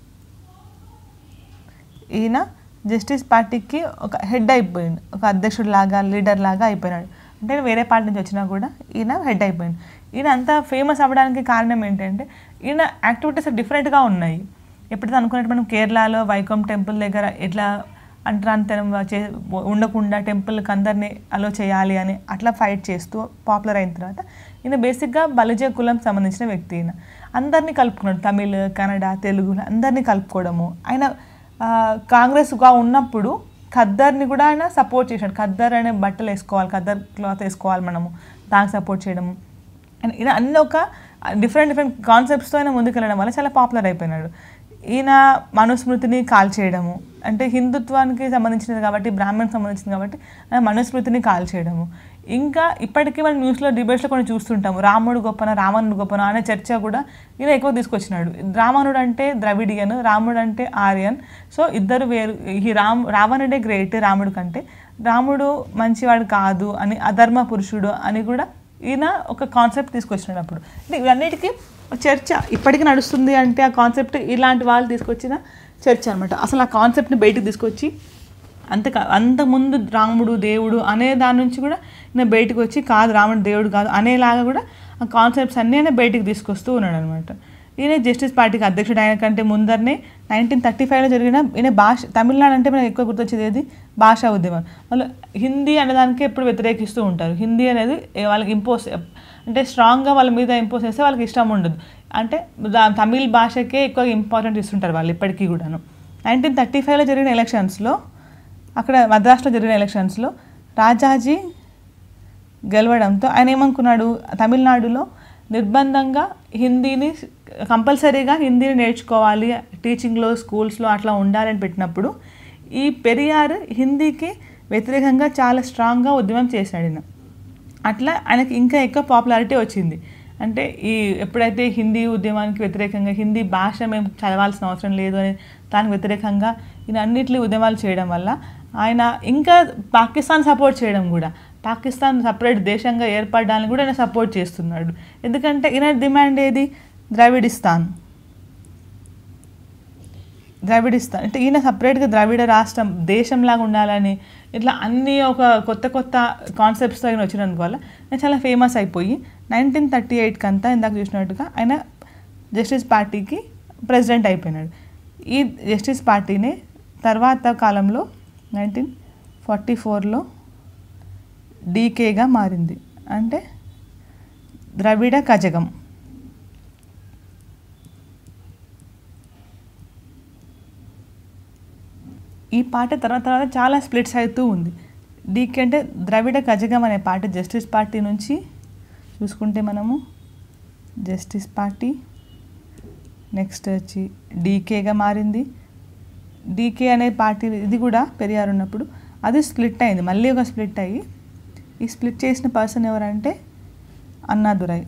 ఈయన జస్టిస్ పార్టీకి ఒక హెడ్ అయిపోయింది, ఒక అధ్యక్షుడు లాగా లీడర్ లాగా అయిపోయినాడు. అంటే వేరే పార్టీ నుంచి వచ్చినా కూడా ఈయన హెడ్ అయిపోయింది. ఈయన అంతా ఫేమస్ అవ్వడానికి కారణం ఏంటంటే ఈయన యాక్టివిటీస్ డిఫరెంట్గా ఉన్నాయి. ఎప్పుడైతే అనుకున్నట్టు మనం కేరళలో వైకోమ్ టెంపుల్ దగ్గర ఎట్లా అంటరానితనం ఉండకుండా టెంపుల్కి అందరినీ అలో చేయాలి అని అట్లా ఫైట్ చేస్తూ పాపులర్ అయిన తర్వాత ఈయన బేసిక్గా బలిజ కులం సంబంధించిన వ్యక్తి. ఈయన అందరినీ కలుపుకున్నాడు, తమిళ్, కన్నడ, తెలుగు అందరినీ కలుపుకోవడము. ఆయన కాంగ్రెస్గా ఉన్నప్పుడు ఖద్దర్ని కూడా ఆయన సపోర్ట్ చేశాడు. ఖద్దర్ అనే బట్టలు వేసుకోవాలి, ఖద్దర్ క్లాత్ వేసుకోవాలి మనము, దానికి సపోర్ట్ చేయడము. ఈయన అన్ని ఒక డిఫరెంట్ కాన్సెప్ట్స్తో ఆయన ముందుకెళ్ళడం వల్ల చాలా పాపులర్ అయిపోయినాడు. ఈయన మనుస్మృతిని కాల్చేయడము, అంటే హిందుత్వానికి సంబంధించినది కాబట్టి, బ్రాహ్మణ్కి సంబంధించింది కాబట్టి మనుస్మృతిని కాల్చేయడము. ఇంకా ఇప్పటికీ మనం న్యూస్లో డిబేట్స్లో కొన్ని చూస్తుంటాము, రాముడు గొప్పన రావణుడు గొప్పన అనే చర్చ కూడా ఈయన ఎక్కువ తీసుకొచ్చినాడు. రావణుడు అంటే ద్రవిడియన్, రాముడు అంటే ఆర్యన్. సో ఇద్దరు వేరు. ఈ రావణుడే గ్రేట్ రాముడు కంటే, రాముడు మంచివాడు కాదు అని, అధర్మ పురుషుడు అని కూడా ఈయన ఒక కాన్సెప్ట్ తీసుకొచ్చినాడు. అప్పుడు ఇవన్నిటికీ చర్చ ఇప్పటికీ నడుస్తుంది. అంటే ఆ కాన్సెప్ట్ ఇలాంటి వాళ్ళు తీసుకొచ్చిన చర్చ అనమాట. అసలు ఆ కాన్సెప్ట్ని బయటికి తీసుకొచ్చి అంతకుముందు రాముడు దేవుడు అనే దాని నుంచి కూడా నేను బయటకు వచ్చి కాదు రాముడు దేవుడు కాదు అనేలాగా కూడా ఆ కాన్సెప్ట్స్ అన్నీ ఆయన బయటికి తీసుకొస్తూ ఉన్నాడు అనమాట. ఈయన జస్టిస్ పార్టీకి అధ్యక్షుడు. ఆయన కంటే ముందరనే 1935లో జరిగిన ఈయన తమిళనాడు అంటే మనకు ఎక్కువ గుర్తొచ్చేది ఏది, భాషా ఉద్యమం. వాళ్ళు హిందీ అనేదానికి ఎప్పుడు వ్యతిరేకిస్తూ ఉంటారు. హిందీ అనేది వాళ్ళకి ఇంపోజ్, అంటే స్ట్రాంగ్గా వాళ్ళ మీద ఇంపోజ్ చేస్తే వాళ్ళకి ఇష్టం ఉండదు. అంటే తమిళ్ భాషకే ఎక్కువ ఇంపార్టెంట్ ఇస్తుంటారు వాళ్ళు ఇప్పటికీ కూడాను. 1935లో జరిగిన ఎలక్షన్స్లో, అక్కడ మద్రాసులో జరిగిన ఎలక్షన్స్లో రాజాజీ గెలవడంతో ఆయన ఏమనుకున్నాడు, తమిళనాడులో నిర్బంధంగా హిందీని కంపల్సరీగా హిందీని నేర్చుకోవాలి, టీచింగ్లో స్కూల్స్లో అట్లా ఉండాలని పెట్టినప్పుడు ఈ పెరియార్ హిందీకి వ్యతిరేకంగా చాలా స్ట్రాంగ్గా ఉద్యమం చేశాడు ఈయన. అట్లా ఆయనకి ఇంకా ఎక్కువ పాపులారిటీ వచ్చింది. అంటే ఎప్పుడైతే హిందీ ఉద్యమానికి వ్యతిరేకంగా, హిందీ భాష మేము చదవాల్సిన అవసరం లేదు అని దానికి వ్యతిరేకంగా ఈయన అన్నింటినీ ఉద్యమాలు చేయడం వల్ల ఆయన ఇంకా పాకిస్తాన్ సపోర్ట్ చేయడం కూడా, పాకిస్తాన్ సపరేట్ దేశంగా ఏర్పడడానికి కూడా ఆయన సపోర్ట్ చేస్తున్నాడు. ఎందుకంటే ఈయన డిమాండ్ ఏది, ద్రవిడిస్తాన్ అంటే ఈయన సపరేట్గా ద్రవిడ రాష్ట్రం దేశంలాగా ఉండాలని, ఇట్లా అన్నీ ఒక కొత్త కొత్త కాన్సెప్ట్స్తో ఆయన వచ్చినందుకు వల్ల ఆయన చాలా ఫేమస్ అయిపోయి 1938 అంతా ఇందాక చూసినట్టుగా ఆయన జస్టిస్ పార్టీకి ప్రెసిడెంట్ అయిపోయినాడు. ఈ జస్టిస్ పార్టీని తర్వాత కాలంలో 1944లో డీకేగా మారింది, అంటే ద్రవిడ కజగం. ఈ పార్టీ తర్వాత చాలా స్ప్లిట్స్ అవుతూ ఉంది. డీకే అంటే ద్రవిడ కజగం అనే పార్టీ జస్టిస్ పార్టీ నుంచి చూసుకుంటే మనము జస్టిస్ పార్టీ నెక్స్ట్ వచ్చి డీకేగా మారింది. డీకే అనే పార్టీ ఇది కూడా పెరియార్ ఉన్నప్పుడు అది స్ప్లిట్ అయింది, మళ్ళీ ఒక స్ప్లిట్ అయ్యి ఈ స్ప్లిట్ చేసిన పర్సన్ ఎవరంటే అన్నాదురై.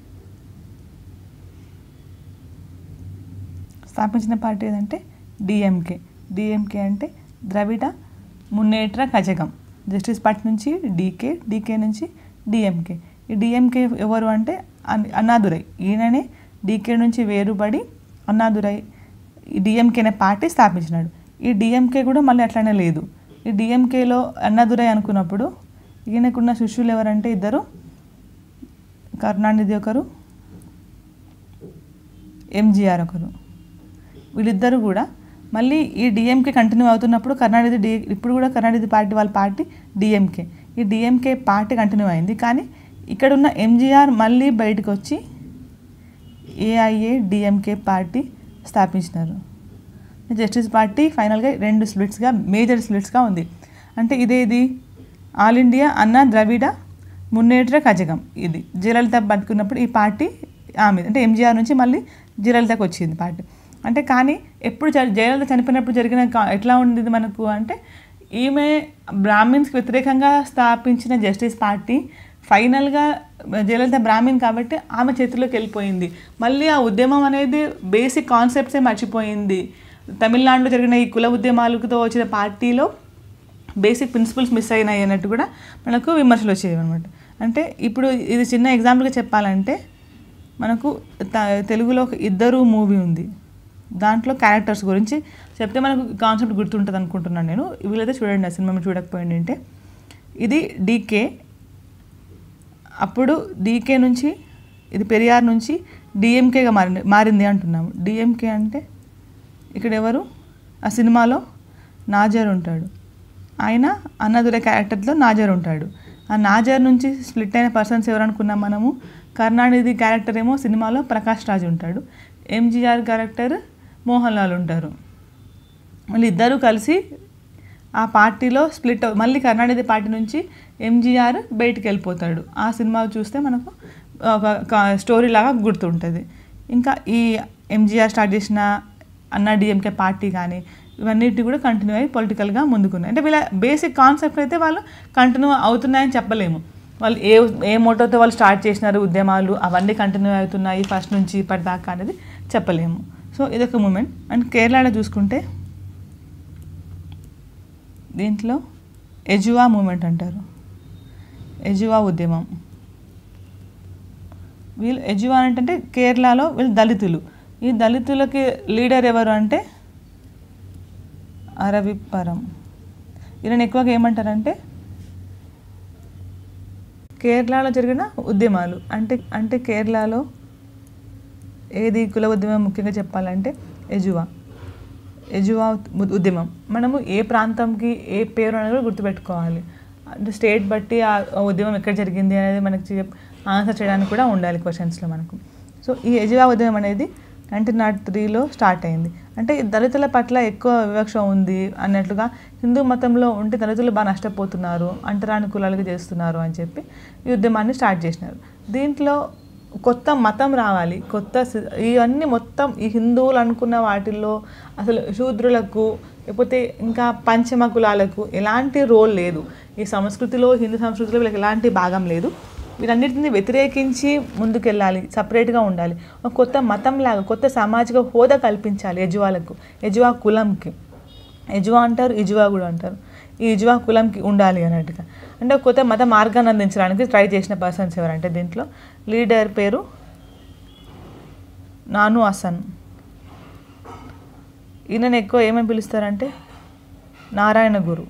స్థాపించిన పార్టీ ఏదంటే డిఎంకే. డిఎంకే అంటే ద్రవిడ మున్నేట్ర కజగం. జస్టిస్ పార్టీ నుంచి డీకే నుంచి డిఎంకే. ఈ డిఎంకే ఎవరు అంటే అన్నాదురై. ఈయననే డీకే నుంచి వేరుపడి అన్నాదురై ఈ డిఎంకే అనే పార్టీ స్థాపించినాడు. ఈ డిఎంకే కూడా మళ్ళీ అట్లనే లేదు. ఈ డిఎంకేలో అన్నాదురై అనుకున్నప్పుడు ఈయనకున్న శిష్యులు ఎవరంటే ఇద్దరు, కరుణానిధి ఒకరు, ఎంజీఆర్ ఒకరు. వీళ్ళిద్దరూ కూడా మళ్ళీ ఈ డిఎంకే కంటిన్యూ అవుతున్నప్పుడు ఇప్పుడు కూడా కరుణానిధి పార్టీ వాళ్ళ పార్టీ డిఎంకే. ఈ డిఎంకే పార్టీ కంటిన్యూ అయింది. కానీ ఇక్కడున్న ఎంజీఆర్ మళ్ళీ బయటకు వచ్చి ఏఐఏ డిఎంకే పార్టీ స్థాపించినారు. జస్టిస్ పార్టీ ఫైనల్గా రెండు స్ప్లిట్స్గా, మేజర్ స్ప్లిట్స్గా ఉంది. అంటే ఇదేది ఆల్ ఇండియా అన్నా ద్రవిడ మున్నేట్ర కజగం. ఇది జయలలిత బతుకున్నప్పుడు ఈ పార్టీ ఆమె, అంటే ఎంజీఆర్ నుంచి మళ్ళీ జయలలితకు వచ్చింది పార్టీ. అంటే కానీ ఎప్పుడు జయలలిత చనిపోయినప్పుడు జరిగిన ఎట్లా ఉండేది మనకు అంటే, ఈమె బ్రాహ్మిన్స్కి వ్యతిరేకంగా స్థాపించిన జస్టిస్ పార్టీ ఫైనల్గా జయలలిత బ్రాహ్మిన్ కాబట్టి ఆమె చేతిలోకి వెళ్ళిపోయింది. మళ్ళీ ఆ ఉద్యమం అనేది బేసిక్ కాన్సెప్ట్సే మర్చిపోయింది. తమిళనాడులో జరిగిన ఈ కుల ఉద్యమాలతో వచ్చిన పార్టీలో బేసిక్ ప్రిన్సిపల్స్ మిస్ అయినాయి అన్నట్టు కూడా మనకు విమర్శలు వచ్చేవి అనమాట. అంటే ఇప్పుడు ఇది చిన్న ఎగ్జాంపుల్గా చెప్పాలంటే, మనకు తెలుగులో ఇద్దరు మూవీ ఉంది, దాంట్లో క్యారెక్టర్స్ గురించి చెప్తే మనకు కాన్సెప్ట్ గుర్తుంటుంది అనుకుంటున్నాను నేను. వీళ్ళైతే చూడండి, ఆ సినిమా మీరు చూడకపోయింది అంటే, ఇది డీకే. అప్పుడు డీకే నుంచి ఇది పెరియార్ నుంచి డిఎంకేగా మారింది అంటున్నాము. డిఎంకే అంటే ఇక్కడ ఎవరు, ఆ సినిమాలో నాజర్ ఉంటాడు, ఆయన అన్నాదురై క్యారెక్టర్లో నాజర్ ఉంటాడు. ఆ నాజర్ నుంచి స్ప్లిట్ అయిన పర్సన్స్ ఎవరు అనుకున్నాం మనము, కరుణానిధి క్యారెక్టర్ ఏమో సినిమాలో ప్రకాష్ రాజ్ ఉంటాడు, ఎంజీఆర్ క్యారెక్టర్ మోహన్ లాల్ ఉంటారు. వీళ్ళిద్దరూ కలిసి ఆ పార్టీలో స్ప్లిట్, మళ్ళీ కరుణానిధి పార్టీ నుంచి ఎంజీఆర్ బయటికి వెళ్ళిపోతాడు. ఆ సినిమా చూస్తే మనకు ఒక స్టోరీ లాగా గుర్తుంటుంది. ఇంకా ఈ ఎంజీఆర్ స్టార్ట్ చేసిన అన్నా డిఎంకే పార్టీ కానీ ఇవన్నిటి కూడా కంటిన్యూ అయ్యి పొలిటికల్గా ముందుకున్నాయి. అంటే వీళ్ళ బేసిక్ కాన్సెప్ట్ అయితే వాళ్ళు కంటిన్యూ అవుతున్నాయని చెప్పలేము. వాళ్ళు ఏ మోటోతో వాళ్ళు స్టార్ట్ చేసినారు ఉద్యమాలు అవన్నీ కంటిన్యూ అవుతున్నాయి ఫస్ట్ నుంచి ఇప్పటిదాకా అనేది చెప్పలేము. సో ఇదొక మూమెంట్. అండ్ కేరళలో చూసుకుంటే దీంట్లో ఎజువా మూమెంట్ అంటారు, ఎజువా ఉద్యమం. వీళ్ళు ఎజువా అంటే కేరళలో వీళ్ళు దళితులు. ఈ దళితులకి లీడర్ ఎవరు అంటే అరవిప్పరం. ఈయన ఎక్కువగా ఏమంటారంటే కేరళలో జరిగిన ఉద్యమాలు అంటే కేరళలో ఏది కుల ఉద్యమం ముఖ్యంగా చెప్పాలంటే ఎజువా ఉద్యమం. మనము ఏ ప్రాంతంకి ఏ పేరు అనేది కూడా గుర్తుపెట్టుకోవాలి. అంటే స్టేట్ బట్టి ఆ ఉద్యమం ఎక్కడ జరిగింది అనేది మనకి ఆన్సర్ చేయడానికి కూడా ఉండాలి క్వశ్చన్స్లో మనకు. సో ఈ ఎజువా ఉద్యమం అనేది 1903లో స్టార్ట్ అయింది. అంటే దళితుల పట్ల ఎక్కువ వివక్ష ఉంది అన్నట్లుగా, హిందూ మతంలో ఉంటే దళితులు బాగా నష్టపోతున్నారు, అంటరాని కులాలుగా చేస్తున్నారు అని చెప్పి ఈ ఉద్యమాన్ని స్టార్ట్ చేసినారు. దీంట్లో కొత్త మతం రావాలి, ఇవన్నీ మొత్తం ఈ హిందువులు అనుకున్న వాటిల్లో అసలు శూద్రులకు లేకపోతే ఇంకా పంచమ కులాలకు ఎలాంటి రోల్ లేదు. ఈ సంస్కృతిలో హిందూ సంస్కృతిలో వీళ్ళకి ఎలాంటి భాగం లేదు. వీరన్నిటిని వ్యతిరేకించి ముందుకెళ్ళాలి, సపరేట్గా ఉండాలి. ఒక కొత్త మతంలాగా కొత్త సామాజిక హోదా కల్పించాలి ఎజువాలకు, ఎజువా కులంకి. ఎజువా అంటారు, ఇజువా కూడా అంటారు. ఈ ఇజువా కులంకి ఉండాలి అన్నట్టుగా. అంటే కొత్త మత మార్గాన్ని అందించడానికి ట్రై చేసిన పర్సన్స్ ఎవరంటే దీంట్లో లీడర్ పేరు నాను హసన్. ఈయనని ఎక్కువ ఏమని పిలుస్తారంటే నారాయణ గురు.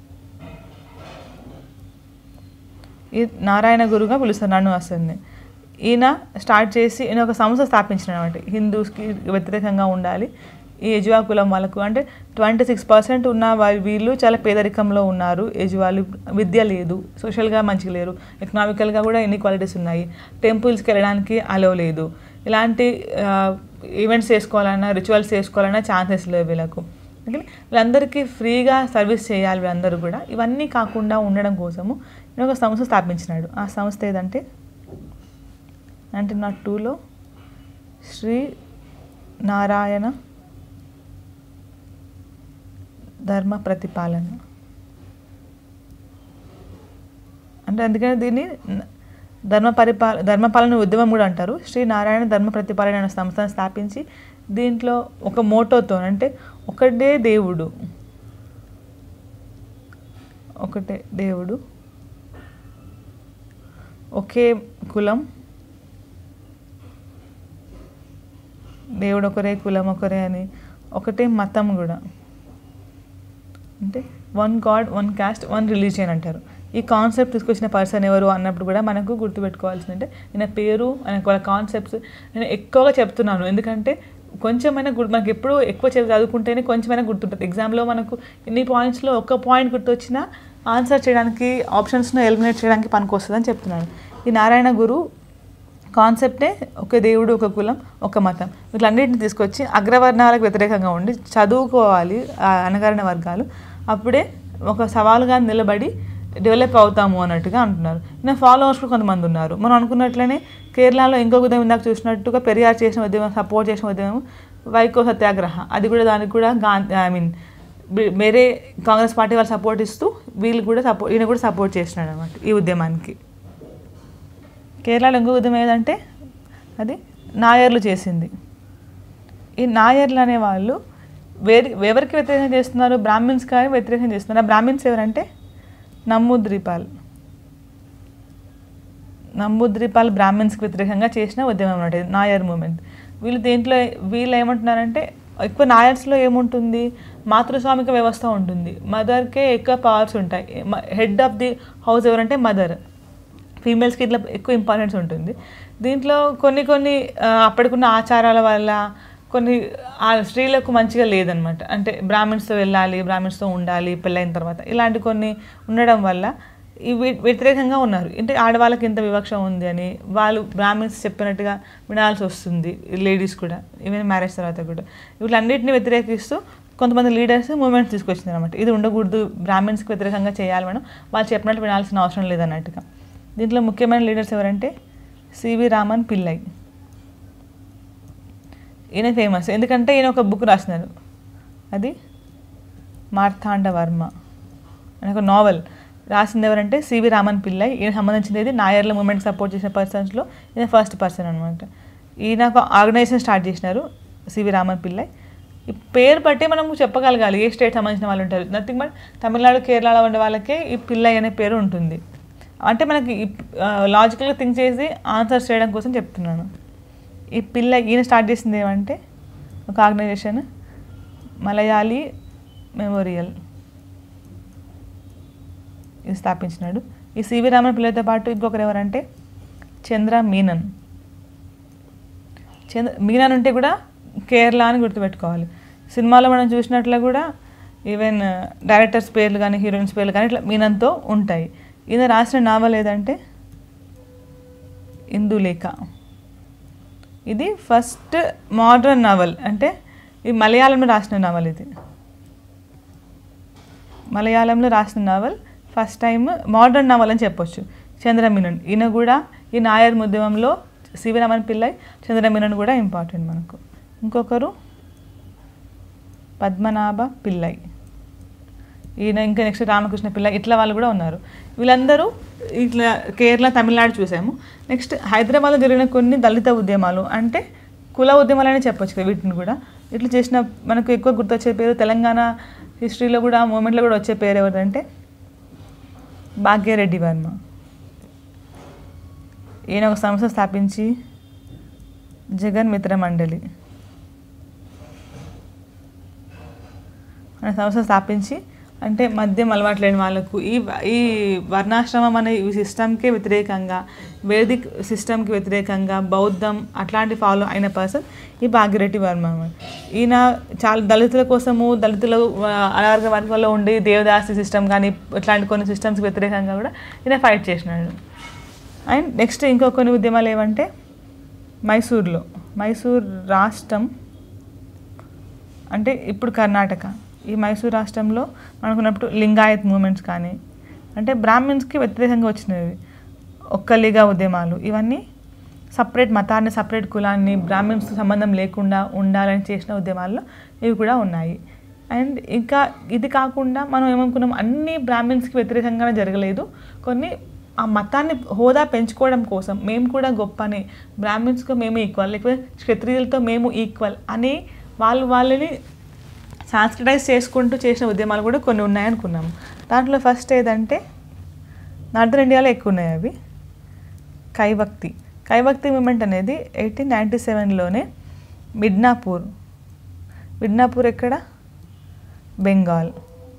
ఈ నారాయణ గురుగా పిలుస్తారు నాను హసన్ని. ఈయన స్టార్ట్ చేసి ఈయన ఒక సంస్థ స్థాపించిన అనమాట. హిందూస్కి వ్యతిరేకంగా ఉండాలి ఈ ఎజువా కులం వాళ్ళకు. అంటే 26% ఉన్న వీళ్ళు చాలా పేదరికంలో ఉన్నారు. ఎజువాలు విద్య లేదు, సోషల్గా మంచిగా లేరు, ఎకనామికల్గా కూడా ఇన్ఈక్వాలిటీస్ ఉన్నాయి, టెంపుల్స్కి వెళ్ళడానికి అలవ్ లేదు, ఇలాంటి ఈవెంట్స్ చేసుకోవాలన్నా రిచువల్స్ చేసుకోవాలన్నా ఛాన్సెస్ లేవు వీళ్ళకు. ఓకే, వీళ్ళందరికీ ఫ్రీగా సర్వీస్ చేయాలి వీళ్ళందరూ కూడా. ఇవన్నీ కాకుండా ఉండడం కోసము నేను ఒక సంస్థ స్థాపించినాడు. ఆ సంస్థ ఏదంటే 1902లో శ్రీ నారాయణ ధర్మ ప్రతిపాలన. అంటే అందుకని దీన్ని ధర్మపాలన ఉద్యమం కూడా అంటారు. శ్రీ నారాయణ ధర్మ ప్రతిపాలన అనే సంస్థను స్థాపించి దీంట్లో ఒక మోటోతో అంటే ఒకటే దేవుడు ఒకే కులం, దేవుడు ఒకరే, కులం ఒకరే అని, ఒకటే మతం కూడా. అంటే 1 God 1 caste 1 religion అంటారు. ఈ కాన్సెప్ట్ తీసుకొచ్చిన పర్సన్ ఎవరు అన్నప్పుడు కూడా మనకు గుర్తుపెట్టుకోవాల్సిందంటే ఈయన పేరు, వాళ్ళ కాన్సెప్ట్స్ నేను ఎక్కువగా చెప్తున్నాను. ఎందుకంటే కొంచెమైనా మనకి ఎప్పుడు ఎక్కువ చదువుకుంటేనే కొంచెమైనా గుర్తుంటుంది. ఎగ్జామ్లో మనకు ఇన్ని పాయింట్స్లో ఒక్క పాయింట్ గుర్తొచ్చినా ఆన్సర్ చేయడానికి, ఆప్షన్స్ను ఎలిమినేట్ చేయడానికి పనికి వస్తుందని చెప్తున్నాను. ఈ నారాయణ గురు కాన్సెప్టే ఒక దేవుడు, ఒక కులం, ఒక మతం, వీటిలన్నింటిని తీసుకొచ్చి అగ్రవర్ణాలకు వ్యతిరేకంగా ఉండి చదువుకోవాలి అణగారిన వర్గాలు, అప్పుడే ఒక సవాలుగా నిలబడి డెవలప్ అవుతాము అన్నట్టుగా అంటున్నారు. నేను ఫాలోవర్స్ కూడా కొంతమంది ఉన్నారు. మనం అనుకున్నట్లనే కేరళలో ఇంకొక ఉద్యమం ఇందాక చూసినట్టుగా పెరియార్ చేసిన ఉద్యమం, సపోర్ట్ చేసిన ఉద్యమం వైకో సత్యాగ్రహ. అది కూడా దానికి కూడా వేరే కాంగ్రెస్ పార్టీ వాళ్ళు సపోర్ట్ ఇస్తూ ఈయన కూడా సపోర్ట్ చేసినాడు అనమాట ఈ ఉద్యమానికి. కేరళలో ఇంకొక ఉద్యమం ఏదంటే అది నాయర్లు చేసింది. ఈ నాయర్లు అనేవాళ్ళు ఎవరికి వ్యతిరేకంగా చేస్తున్నారు? బ్రాహ్మిన్స్ కానీ వ్యతిరేకంగా చేస్తున్నారు. ఆ బ్రాహ్మిన్స్ ఎవరంటే నమ్మూద్రీపాల్ బ్రాహ్మిన్స్కి వ్యతిరేకంగా చేసిన ఉద్యమం అన్నమాట నాయర్ మూమెంట్. వీళ్ళు ఏమంటున్నారంటే ఎక్కువ నాయర్స్లో ఏముంటుంది, మాతృస్వామిక వ్యవస్థ ఉంటుంది, మదర్కే ఎక్కువ పవర్స్ ఉంటాయి. హెడ్ ఆఫ్ ది హౌస్ ఎవరంటే మదర్, ఫీమేల్స్కి ఇట్లా ఎక్కువ ఇంపార్టెన్స్ ఉంటుంది. దీంట్లో కొన్ని అప్పటికున్న ఆచారాల వల్ల కొన్ని స్త్రీలకు మంచిగా లేదనమాట. అంటే బ్రాహ్మిన్స్తో వెళ్ళాలి, బ్రాహ్మిన్స్తో ఉండాలి పెళ్ళైన తర్వాత, ఇలాంటి కొన్ని ఉండడం వల్ల వ్యతిరేకంగా ఉన్నారు. అంటే ఆడవాళ్ళకి ఇంత వివక్ష ఉంది అని వాళ్ళు బ్రాహ్మిన్స్ చెప్పినట్టుగా వినాల్సి వస్తుంది, లేడీస్ కూడా, ఈవెన్ మ్యారేజ్ తర్వాత కూడా. వీళ్ళన్నింటినీ వ్యతిరేకిస్తూ కొంతమంది లీడర్స్ మూమెంట్స్ తీసుకొచ్చింది అనమాట. ఇది ఉండకూడదు, బ్రాహ్మిన్స్కి వ్యతిరేకంగా చేయాలి, మనం వాళ్ళు చెప్పినట్టు వినాల్సిన అవసరం లేదన్నట్టుగా. దీంట్లో ముఖ్యమైన లీడర్స్ ఎవరంటే సివి రామన్ పిల్లై. ఈయన ఫేమస్ ఎందుకంటే ఈయన ఒక బుక్ రాసినారు, అది మార్తాండవర్మ అని ఒక నావెల్ రాసింది. ఎవరంటే సివి రామన్ పిల్లై. ఈయన సంబంధించింది నాయర్ల మూమెంట్ సపోర్ట్ చేసిన పర్సన్స్లో ఈయన ఫస్ట్ పర్సన్ అనమాట. ఈయన ఒక ఆర్గనైజేషన్ స్టార్ట్ చేసినారు సివి రామన్ పిల్లై. ఈ పేరు బట్టి మనం చెప్పగలగాలి ఏ స్టేట్ సంబంధించిన వాళ్ళు ఉంటారు. నథింగ్ బట్ తమిళనాడు కేరళలో ఉండే వాళ్ళకే ఈ పిల్లై అనే పేరు ఉంటుంది. అంటే మనకి లాజికల్గా థింక్ చేసి ఆన్సర్స్ చేయడం కోసం చెప్తున్నాను. ఈ పిల్లై ఈయన స్టార్ట్ చేసింది ఏమంటే ఒక ఆర్గనైజేషన్ మలయాళీ మెమోరియల్ ఇది స్థాపించినాడు. ఈ సివి రామన్ పిల్లైతో పాటు ఇంకొకరు ఎవరంటే చంద్ర మీనన్. మీనన్ ఉంటే కూడా కేరళ అని గుర్తుపెట్టుకోవాలి. సినిమాలో మనం చూసినట్లు కూడా ఈవెన్ డైరెక్టర్స్ పేర్లు కానీ హీరోయిన్స్ పేర్లు కానీ ఇట్లా మీనన్తో ఉంటాయి. ఈయన రాసిన నావల్ ఏదంటే ఇందులేఖ. ఇది ఫస్ట్ మోడర్న్ నావల్, అంటే ఇది మలయాళంలో రాసిన నావల్. ఇది మలయాళంలో రాసిన novel, first time modern novel అని చెప్పొచ్చు. చంద్రమీనన్ ఈయన కూడా ఈ నాయర్ ఉద్యమంలో సివి రామన్ పిల్లై, చంద్రమీనన్ కూడా ఇంపార్టెంట్ మనకు. ఇంకొకరు పద్మనాభ పిల్లై, ఈయన ఇంకా నెక్స్ట్ రామకృష్ణ పిల్లై, ఇట్లా వాళ్ళు కూడా ఉన్నారు. వీళ్ళందరూ ఇట్లా కేరళ తమిళనాడు చూసాము. నెక్స్ట్ హైదరాబాద్లో జరిగిన కొన్ని దళిత ఉద్యమాలు, అంటే కుల ఉద్యమాలు అని చెప్పొచ్చు కదా. వీటిని కూడా ఇట్లా చేసిన మనకు ఎక్కువ గుర్తొచ్చే పేరు, తెలంగాణ హిస్టరీలో కూడా మూమెంట్లో కూడా వచ్చే పేరు ఎవరంటే భాగ్యరెడ్డి వర్మ. ఈయన ఒక సంస్థ స్థాపించి జగన్ మిత్ర మండలి అనే సంస్థ స్థాపించి, అంటే మద్యం అలవాటు లేని వాళ్ళకు ఈ వర్ణాశ్రమం అనే ఈ సిస్టమ్కి వ్యతిరేకంగా, వేదిక్ సిస్టమ్కి వ్యతిరేకంగా బౌద్ధం అట్లాంటి ఫాలో అయిన పర్సన్ ఈ భాగ్యరెడ్డి వర్మ. ఈయన చాలా దళితుల కోసము, దళితుల అనార్గ వర్గంలో ఉండి దేవదాసి సిస్టమ్ కానీ ఇట్లాంటి కొన్ని సిస్టమ్స్కి వ్యతిరేకంగా కూడా ఈయన ఫైట్ చేసినాడు. అండ్ నెక్స్ట్ ఇంకో కొన్ని ఉద్యమాలు ఏమంటే మైసూర్ రాష్ట్రం అంటే ఇప్పుడు కర్ణాటక, ఈ మైసూర్ రాష్ట్రంలో మనకున్నప్పుడు లింగాయత్ మూమెంట్స్ కానీ, అంటే బ్రాహ్మిన్స్కి వ్యతిరేకంగా వచ్చినవి ఒక్కలిగా ఉద్యమాలు, ఇవన్నీ సపరేట్ మతాన్ని, సపరేట్ కులాన్ని, బ్రాహ్మిన్స్తో సంబంధం లేకుండా ఉండాలని చేసిన ఉద్యమాల్లో ఇవి కూడా ఉన్నాయి. అండ్ ఇంకా ఇది కాకుండా మనం ఏమనుకున్నాం, అన్ని బ్రాహ్మిన్స్కి వ్యతిరేకంగానే జరగలేదు, కొన్ని ఆ మతాన్ని హోదా పెంచుకోవడం కోసం మేము కూడా గొప్పని, బ్రాహ్మిన్స్తో మేము ఈక్వల్, లేకపోతే క్షత్రియులతో మేము ఈక్వల్ అని వాళ్ళని సాంస్క్రిటైజ్ చేసుకుంటూ చేసిన ఉద్యమాలు కూడా కొన్ని ఉన్నాయనుకున్నాము. దాంట్లో ఫస్ట్ ఏదంటే నార్దర్న్ ఇండియాలో ఎక్కువ ఉన్నాయి అవి కైవక్తి మూమెంట్ అనేది 1897లోనే మిడ్నాపూర్ ఎక్కడ, బెంగాల్.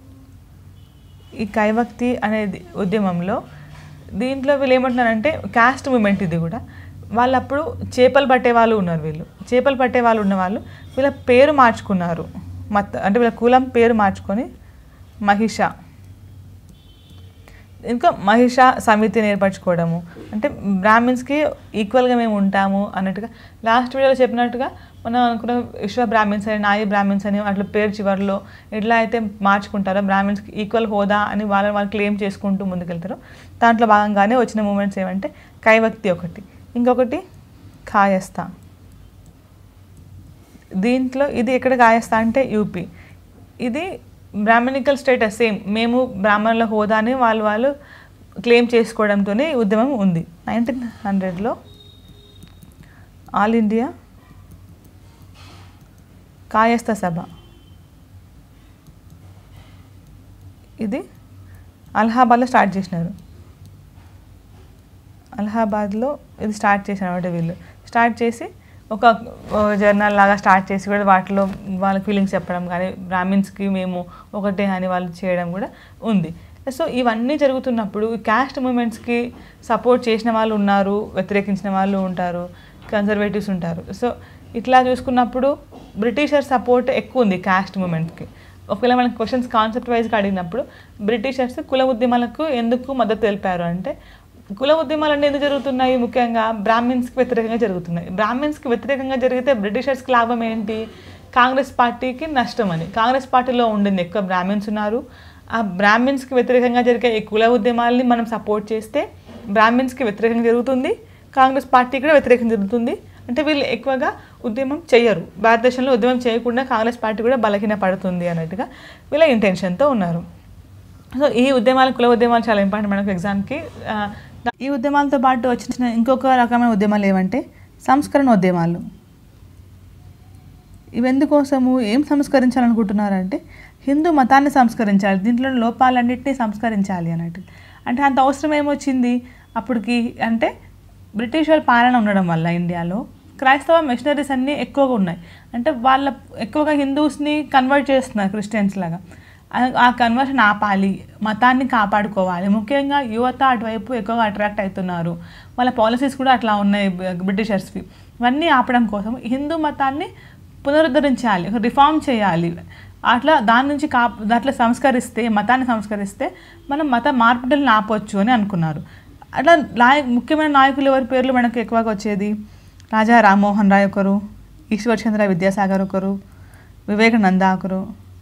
ఈ కైవక్తి అనేది ఉద్యమంలో దీంట్లో వీళ్ళు ఏమంటున్నారంటే క్యాస్ట్ మూమెంట్ ఇది కూడా. వాళ్ళు అప్పుడు చేపలు పట్టే వాళ్ళు ఉన్నారు, చేపలు పట్టే వాళ్ళు ఉన్నవాళ్ళు వీళ్ళ పేరు మార్చుకున్నారు, అంటే వీళ్ళ కులం పేరు మార్చుకొని మహిష సమితిని ఏర్పరచుకోవడము, అంటే బ్రాహ్మిన్స్కి ఈక్వల్గా మేము ఉంటాము అన్నట్టుగా. లాస్ట్ వీడియోలో చెప్పినట్టుగా మనం అనుకున్న విశ్వ బ్రాహ్మిన్స్ అని, నాయి బ్రాహ్మిన్స్ అని అట్లా పేరు చివరిలో ఎట్లా అయితే మార్చుకుంటారో బ్రాహ్మిన్స్కి ఈక్వల్ హోదా అని వాళ్ళు క్లెయిమ్ చేసుకుంటూ ముందుకెళ్తారు. దాంట్లో భాగంగానే వచ్చిన మూమెంట్స్ ఏమంటే కైవక్తి ఒకటి, ఇంకొకటి కాయస్థా. దీంట్లో ఇది ఎక్కడ కాయస్థా అంటే యూపీ. ఇది బ్రాహ్మణికల్ స్టేటస్ సేమ్, మేము బ్రాహ్మణుల హోదాని వాళ్ళు క్లెయిమ్ చేసుకోవడంతోనే ఈ ఉద్యమం ఉంది. 1900లో ఆల్ ఇండియా కాయస్థ సభ, ఇది అలహాబాద్లో స్టార్ట్ చేసినారు. అలహాబాద్లో ఇది స్టార్ట్ చేసినారు వీళ్ళు. స్టార్ట్ చేసి ఒక జర్నల్ లాగా స్టార్ట్ చేసి కూడా వాటిలో వాళ్ళ ఫీలింగ్స్ చెప్పడం కానీ, బ్రాహ్మిన్స్కి మేము ఒకటే అని వాళ్ళు చేయడం కూడా ఉంది. సో ఇవన్నీ జరుగుతున్నప్పుడు క్యాస్ట్ మూమెంట్స్కి సపోర్ట్ చేసిన వాళ్ళు ఉన్నారు, వ్యతిరేకించిన వాళ్ళు ఉంటారు, కన్జర్వేటివ్స్ ఉంటారు. సో ఇట్లా చూసుకున్నప్పుడు బ్రిటిషర్ సపోర్ట్ ఎక్కువ ఉంది క్యాస్ట్ మూమెంట్కి. ఒకవేళ మనకి క్వశ్చన్స్ కాన్సెప్ట్ వైజ్గా అడిగినప్పుడు బ్రిటిషర్స్ కుల ఉద్యమాలకు ఎందుకు మద్దతు తెలిపారు అంటే, కుల ఉద్యమాలు అన్నీ ఎందుకు జరుగుతున్నాయి, ముఖ్యంగా బ్రాహ్మిన్స్కి వ్యతిరేకంగా జరుగుతున్నాయి. బ్రాహ్మిన్స్కి వ్యతిరేకంగా జరిగితే బ్రిటిషర్స్కి లాభం ఏంటి, కాంగ్రెస్ పార్టీకి నష్టం అని. కాంగ్రెస్ పార్టీలో ఉండింది ఎక్కువ బ్రాహ్మిన్స్ ఉన్నారు. ఆ బ్రాహ్మిన్స్కి వ్యతిరేకంగా జరిగే ఈ కుల ఉద్యమాలని మనం సపోర్ట్ చేస్తే బ్రాహ్మిన్స్కి వ్యతిరేకంగా జరుగుతుంది, కాంగ్రెస్ పార్టీ కూడా వ్యతిరేకంగా జరుగుతుంది. అంటే వీళ్ళు ఎక్కువగా ఉద్యమం చేయరు, భారతదేశంలో ఉద్యమం చేయకుండా కాంగ్రెస్ పార్టీ కూడా బలహీన పడుతుంది అన్నట్టుగా వీళ్ళ ఇంటెన్షన్తో ఉన్నారు. సో ఈ ఉద్యమాలు, కుల ఉద్యమాలు చాలా ఇంపార్టెంట్ మనకు ఎగ్జామ్కి. ఈ ఉద్యమాలతో పాటు వచ్చిన ఇంకొక రకమైన ఉద్యమాలు ఏమంటే సంస్కరణ ఉద్యమాలు. ఇవి ఎందుకోసము, ఏం సంస్కరించాలనుకుంటున్నారంటే హిందూ మతాన్ని సంస్కరించాలి, దీంట్లో లోపాలన్నింటినీ సంస్కరించాలి అన్నట్టు. అంటే అంత అవసరం ఏమొచ్చింది అప్పటికి అంటే బ్రిటిష్ వాళ్ళ పాలన ఉండడం వల్ల ఇండియాలో క్రైస్తవ మిషనరీస్ అన్నీ ఎక్కువగా ఉన్నాయి. అంటే వాళ్ళ ఎక్కువగా హిందూస్ని కన్వర్ట్ చేస్తున్నారు క్రిస్టియన్స్ లాగా. ఆ కన్వర్షన్ ఆపాలి, మతాన్ని కాపాడుకోవాలి. ముఖ్యంగా యువత అటువైపు ఎక్కువగా అట్రాక్ట్ అవుతున్నారు, వాళ్ళ పాలసీస్ కూడా అట్లా ఉన్నాయి బ్రిటిషర్స్వి. ఇవన్నీ ఆపడం కోసం హిందూ మతాన్ని పునరుద్ధరించాలి, రిఫార్మ్ చేయాలి. అట్లా దాని నుంచి అట్లా సంస్కరిస్తే, మతాన్ని సంస్కరిస్తే మనం మత మార్పులను ఆపొచ్చు అని అనుకున్నారు. అట్లా ముఖ్యమైన నాయకులు ఎవరి పేర్లు మనకు ఎక్కువగా వచ్చేది, రాజా రామ్మోహన్ రాయ్ ఒకరు, ఈశ్వర్ చంద్ర విద్యాసాగర్ ఒకరు, వివేకానంద ఒకరు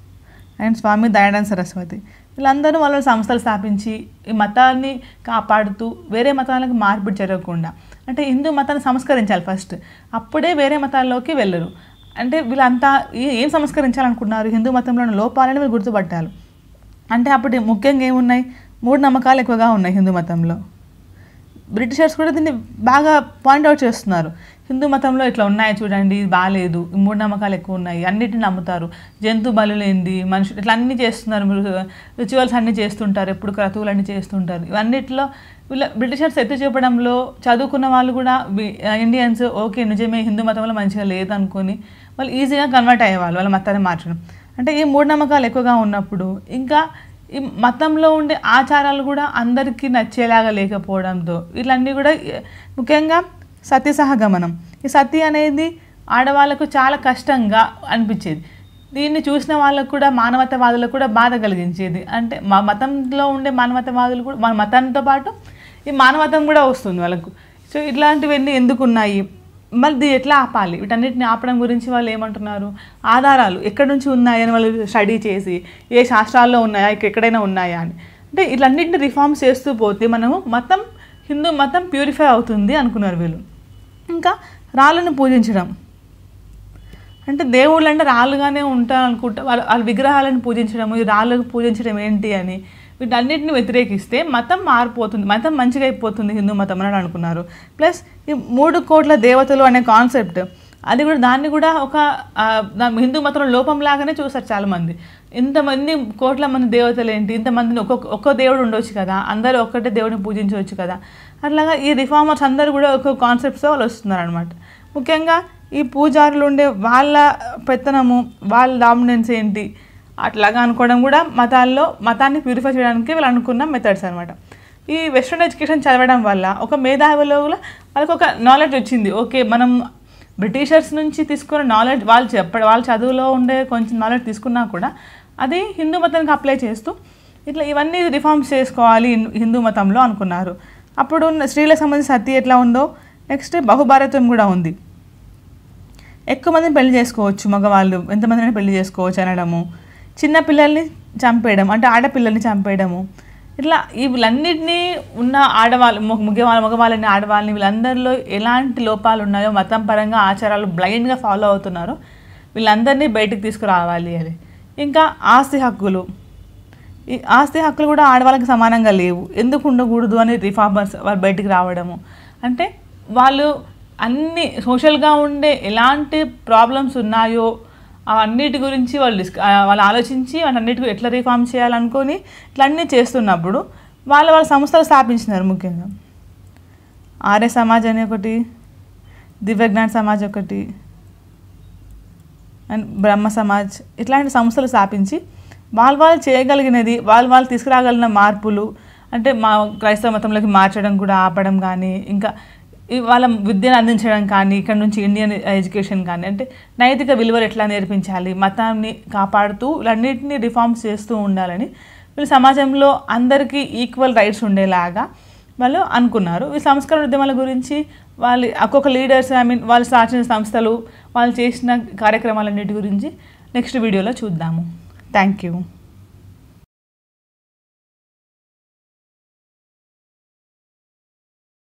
అండ్ స్వామి దయానంద సరస్వతి. వీళ్ళందరూ వాళ్ళ సంస్థలు స్థాపించి ఈ మతాన్ని కాపాడుతూ వేరే మతాలకు మార్పిడి జరగకుండా, అంటే హిందూ మతాన్ని సంస్కరించాలి ఫస్ట్, అప్పుడే వేరే మతాల్లోకి వెళ్ళరు. అంటే వీళ్ళంతా ఏం సంస్కరించాలనుకున్నారు, హిందూ మతంలోని లోపాలని వీళ్ళు గుర్తుపట్టాలి. అంటే అప్పుడు ముఖ్యంగా ఏమున్నాయి, మూఢనమ్మకాలు ఎక్కువగా ఉన్నాయి హిందూ మతంలో. బ్రిటిషర్స్ కూడా దీన్ని బాగా పాయింట్అవుట్ చేస్తున్నారు, హిందూ మతంలో ఇట్లా ఉన్నాయి చూడండి, ఇది బాగాలేదు, మూఢనమ్మకాలు ఎక్కువ ఉన్నాయి, అన్నిటిని నమ్ముతారు, జంతు బలులేంది, మనుషులు ఇట్లా అన్నీ చేస్తున్నారు, రిచువల్స్ అన్నీ చేస్తుంటారు, ఎప్పుడు క్రతువులు అన్నీ చేస్తుంటారు. ఇవన్నిటిలో వీళ్ళ బ్రిటిషర్స్ ఎత్తి చూపడంలో చదువుకున్న వాళ్ళు కూడా ఇండియన్స్ ఓకే నిజమే హిందూ మతంలో మంచిగా లేదనుకొని వాళ్ళు ఈజీగా కన్వర్ట్ అయ్యేవాళ్ళు వాళ్ళ మతాన్ని మార్చడం. అంటే ఈ మూఢనమ్మకాలు ఎక్కువగా ఉన్నప్పుడు ఇంకా ఈ మతంలో ఉండే ఆచారాలు కూడా అందరికీ నచ్చేలాగా లేకపోవడంతో వీళ్ళన్నీ కూడా, ముఖ్యంగా సతీ సహగమనం, ఈ సతీ అనేది ఆడవాళ్ళకు చాలా కష్టంగా అనిపించేది. దీన్ని చూసిన వాళ్ళకు కూడా మానవతావాదులకు కూడా బాధ కలిగించేది. అంటే మా మతంలో ఉండే మానవతావాదులు కూడా మన మతంతో పాటు ఈ మానవతం కూడా వస్తుంది వాళ్ళకు. సో ఇట్లాంటివన్నీ ఎందుకు ఉన్నాయి, మళ్ళీ ఎట్లా ఆపాలి, వీటన్నిటిని ఆపడం గురించి వాళ్ళు ఏమంటున్నారు, ఆధారాలు ఎక్కడి నుంచి ఉన్నాయని వాళ్ళు స్టడీ చేసి ఏ శాస్త్రాల్లో ఉన్నాయా, ఎక్కడైనా ఉన్నాయా అని. అంటే ఇట్లన్నింటిని రిఫార్మ్స్ చేస్తూ పోతే మనము హిందూ మతం ప్యూరిఫై అవుతుంది అనుకున్నారు వీళ్ళు. ఇంకా రాళ్ళను పూజించడం, అంటే దేవుళ్ళు అంటే రాళ్ళుగానే ఉంటారు అనుకుంటా వాళ్ళ విగ్రహాలను పూజించడము, ఈ రాళ్ళకు పూజించడం ఏంటి అని వీటన్నిటిని వ్యతిరేకిస్తే మతం మారిపోతుంది, మతం మంచిగా అయిపోతుంది హిందూ మతం అని అనుకున్నారు. ప్లస్ ఈ 3 కోట్ల దేవతలు అనే కాన్సెప్ట్, అది కూడా దాన్ని కూడా ఒక హిందూ మతంలో లోపంలాగానే చూస్తారు చాలామంది. ఇంతమంది కోట్ల మంది దేవతలు ఏంటి, ఇంతమందిని ఒక్క దేవుడు ఉండొచ్చు కదా, అందరూ ఒక్కటే దేవుడిని పూజించవచ్చు కదా. అట్లాగా ఈ రిఫార్మర్స్ అందరూ కూడా ఒక్కొక్క కాన్సెప్ట్స్తో వాళ్ళు వస్తున్నారు అనమాట. ముఖ్యంగా ఈ పూజారులు ఉండే వాళ్ళ పెత్తనము, వాళ్ళ డామినెన్స్ ఏంటి అట్లాగా అనుకోవడం కూడా మతాన్ని ప్యూరిఫై చేయడానికి వీళ్ళు అనుకున్న మెథడ్స్ అనమాట. ఈ వెస్ట్రన్ ఎడ్యుకేషన్ చదవడం వల్ల ఒక మేధావిలో వాళ్ళకి ఒక నాలెడ్జ్ వచ్చింది. ఓకే మనం బ్రిటిషర్స్ నుంచి తీసుకున్న నాలెడ్జ్ వాళ్ళ చదువులో ఉండే కొంచెం నాలెడ్జ్ తీసుకున్నా కూడా అది హిందూ మతానికి అప్లై చేస్తూ ఇట్లా ఇవన్నీ రిఫార్మ్స్ చేసుకోవాలి హిందూ మతంలో అనుకున్నారు. అప్పుడు స్త్రీలకు సంబంధించి సతీ ఎట్లా ఉందో, నెక్స్ట్ బహుభారతం కూడా ఉంది, ఎక్కువ మందిని పెళ్లి చేసుకోవచ్చు, మగవాళ్ళు ఎంతమందిని పెళ్లి చేసుకోవచ్చు అనడము, చిన్న పిల్లల్ని చంపేయడం అంటే ఆడపిల్లల్ని చంపేయడము, ఇట్లా వీళ్ళన్నిటినీ ఉన్న మగవాళ్ళని ఆడవాళ్ళని వీళ్ళందరిలో ఎలాంటి లోపాలు ఉన్నాయో మతం పరంగా ఆచారాలు బ్లైండ్గా ఫాలో అవుతున్నారో వీళ్ళందరినీ బయటకు తీసుకురావాలి అని. ఇంకా ఆస్తి హక్కులు, ఈ ఆస్తి హక్కులు కూడా ఆడవాళ్ళకి సమానంగా లేవు, ఎందుకు ఉండకూడదు అని రిఫార్మర్స్ వాళ్ళు బయటికి రావడము. అంటే వాళ్ళు అన్ని సోషల్గా ఉండే ఎలాంటి ప్రాబ్లమ్స్ ఉన్నాయో అన్నిటి గురించి వాళ్ళు ఆలోచించి అన్నిటికీ ఎట్లా రిఫార్మ్ చేయాలనుకొని ఇట్లా అన్నీ చేస్తున్నప్పుడు వాళ్ళ సంస్థలు స్థాపించినారు. ముఖ్యంగా ఆర్య సమాజ్ అని ఒకటి, దివ్యజ్ఞాన సమాజ్ ఒకటి అండ్ బ్రహ్మ సమాజ్, ఇట్లాంటి సంస్థలు స్థాపించి వాళ్ళు చేయగలిగినది వాళ్ళు తీసుకురాగలిగిన మార్పులు, అంటే మా క్రైస్తవ మతంలోకి మార్చడం కూడా ఆపడం కానీ, ఇంకా వాళ్ళ విద్యను అందించడం కానీ, ఇక్కడ నుంచి ఇండియన్ ఎడ్యుకేషన్ కానీ, అంటే నైతిక విలువలు ఎట్లా నేర్పించాలి, మతాన్ని కాపాడుతూ వీళ్ళన్నింటినీ రిఫార్మ్స్ చేస్తూ ఉండాలని వీళ్ళు సమాజంలో అందరికీ ఈక్వల్ రైట్స్ ఉండేలాగా వాళ్ళు అనుకున్నారు. ఈ సంస్కరణ ఉద్యమాల గురించి వాళ్ళు ఒక్కొక్క లీడర్స్ వాళ్ళు స్థాపించిన సంస్థలు వాళ్ళు చేసిన కార్యక్రమాలన్నిటి గురించి నెక్స్ట్ వీడియోలో చూద్దాము. Thank you.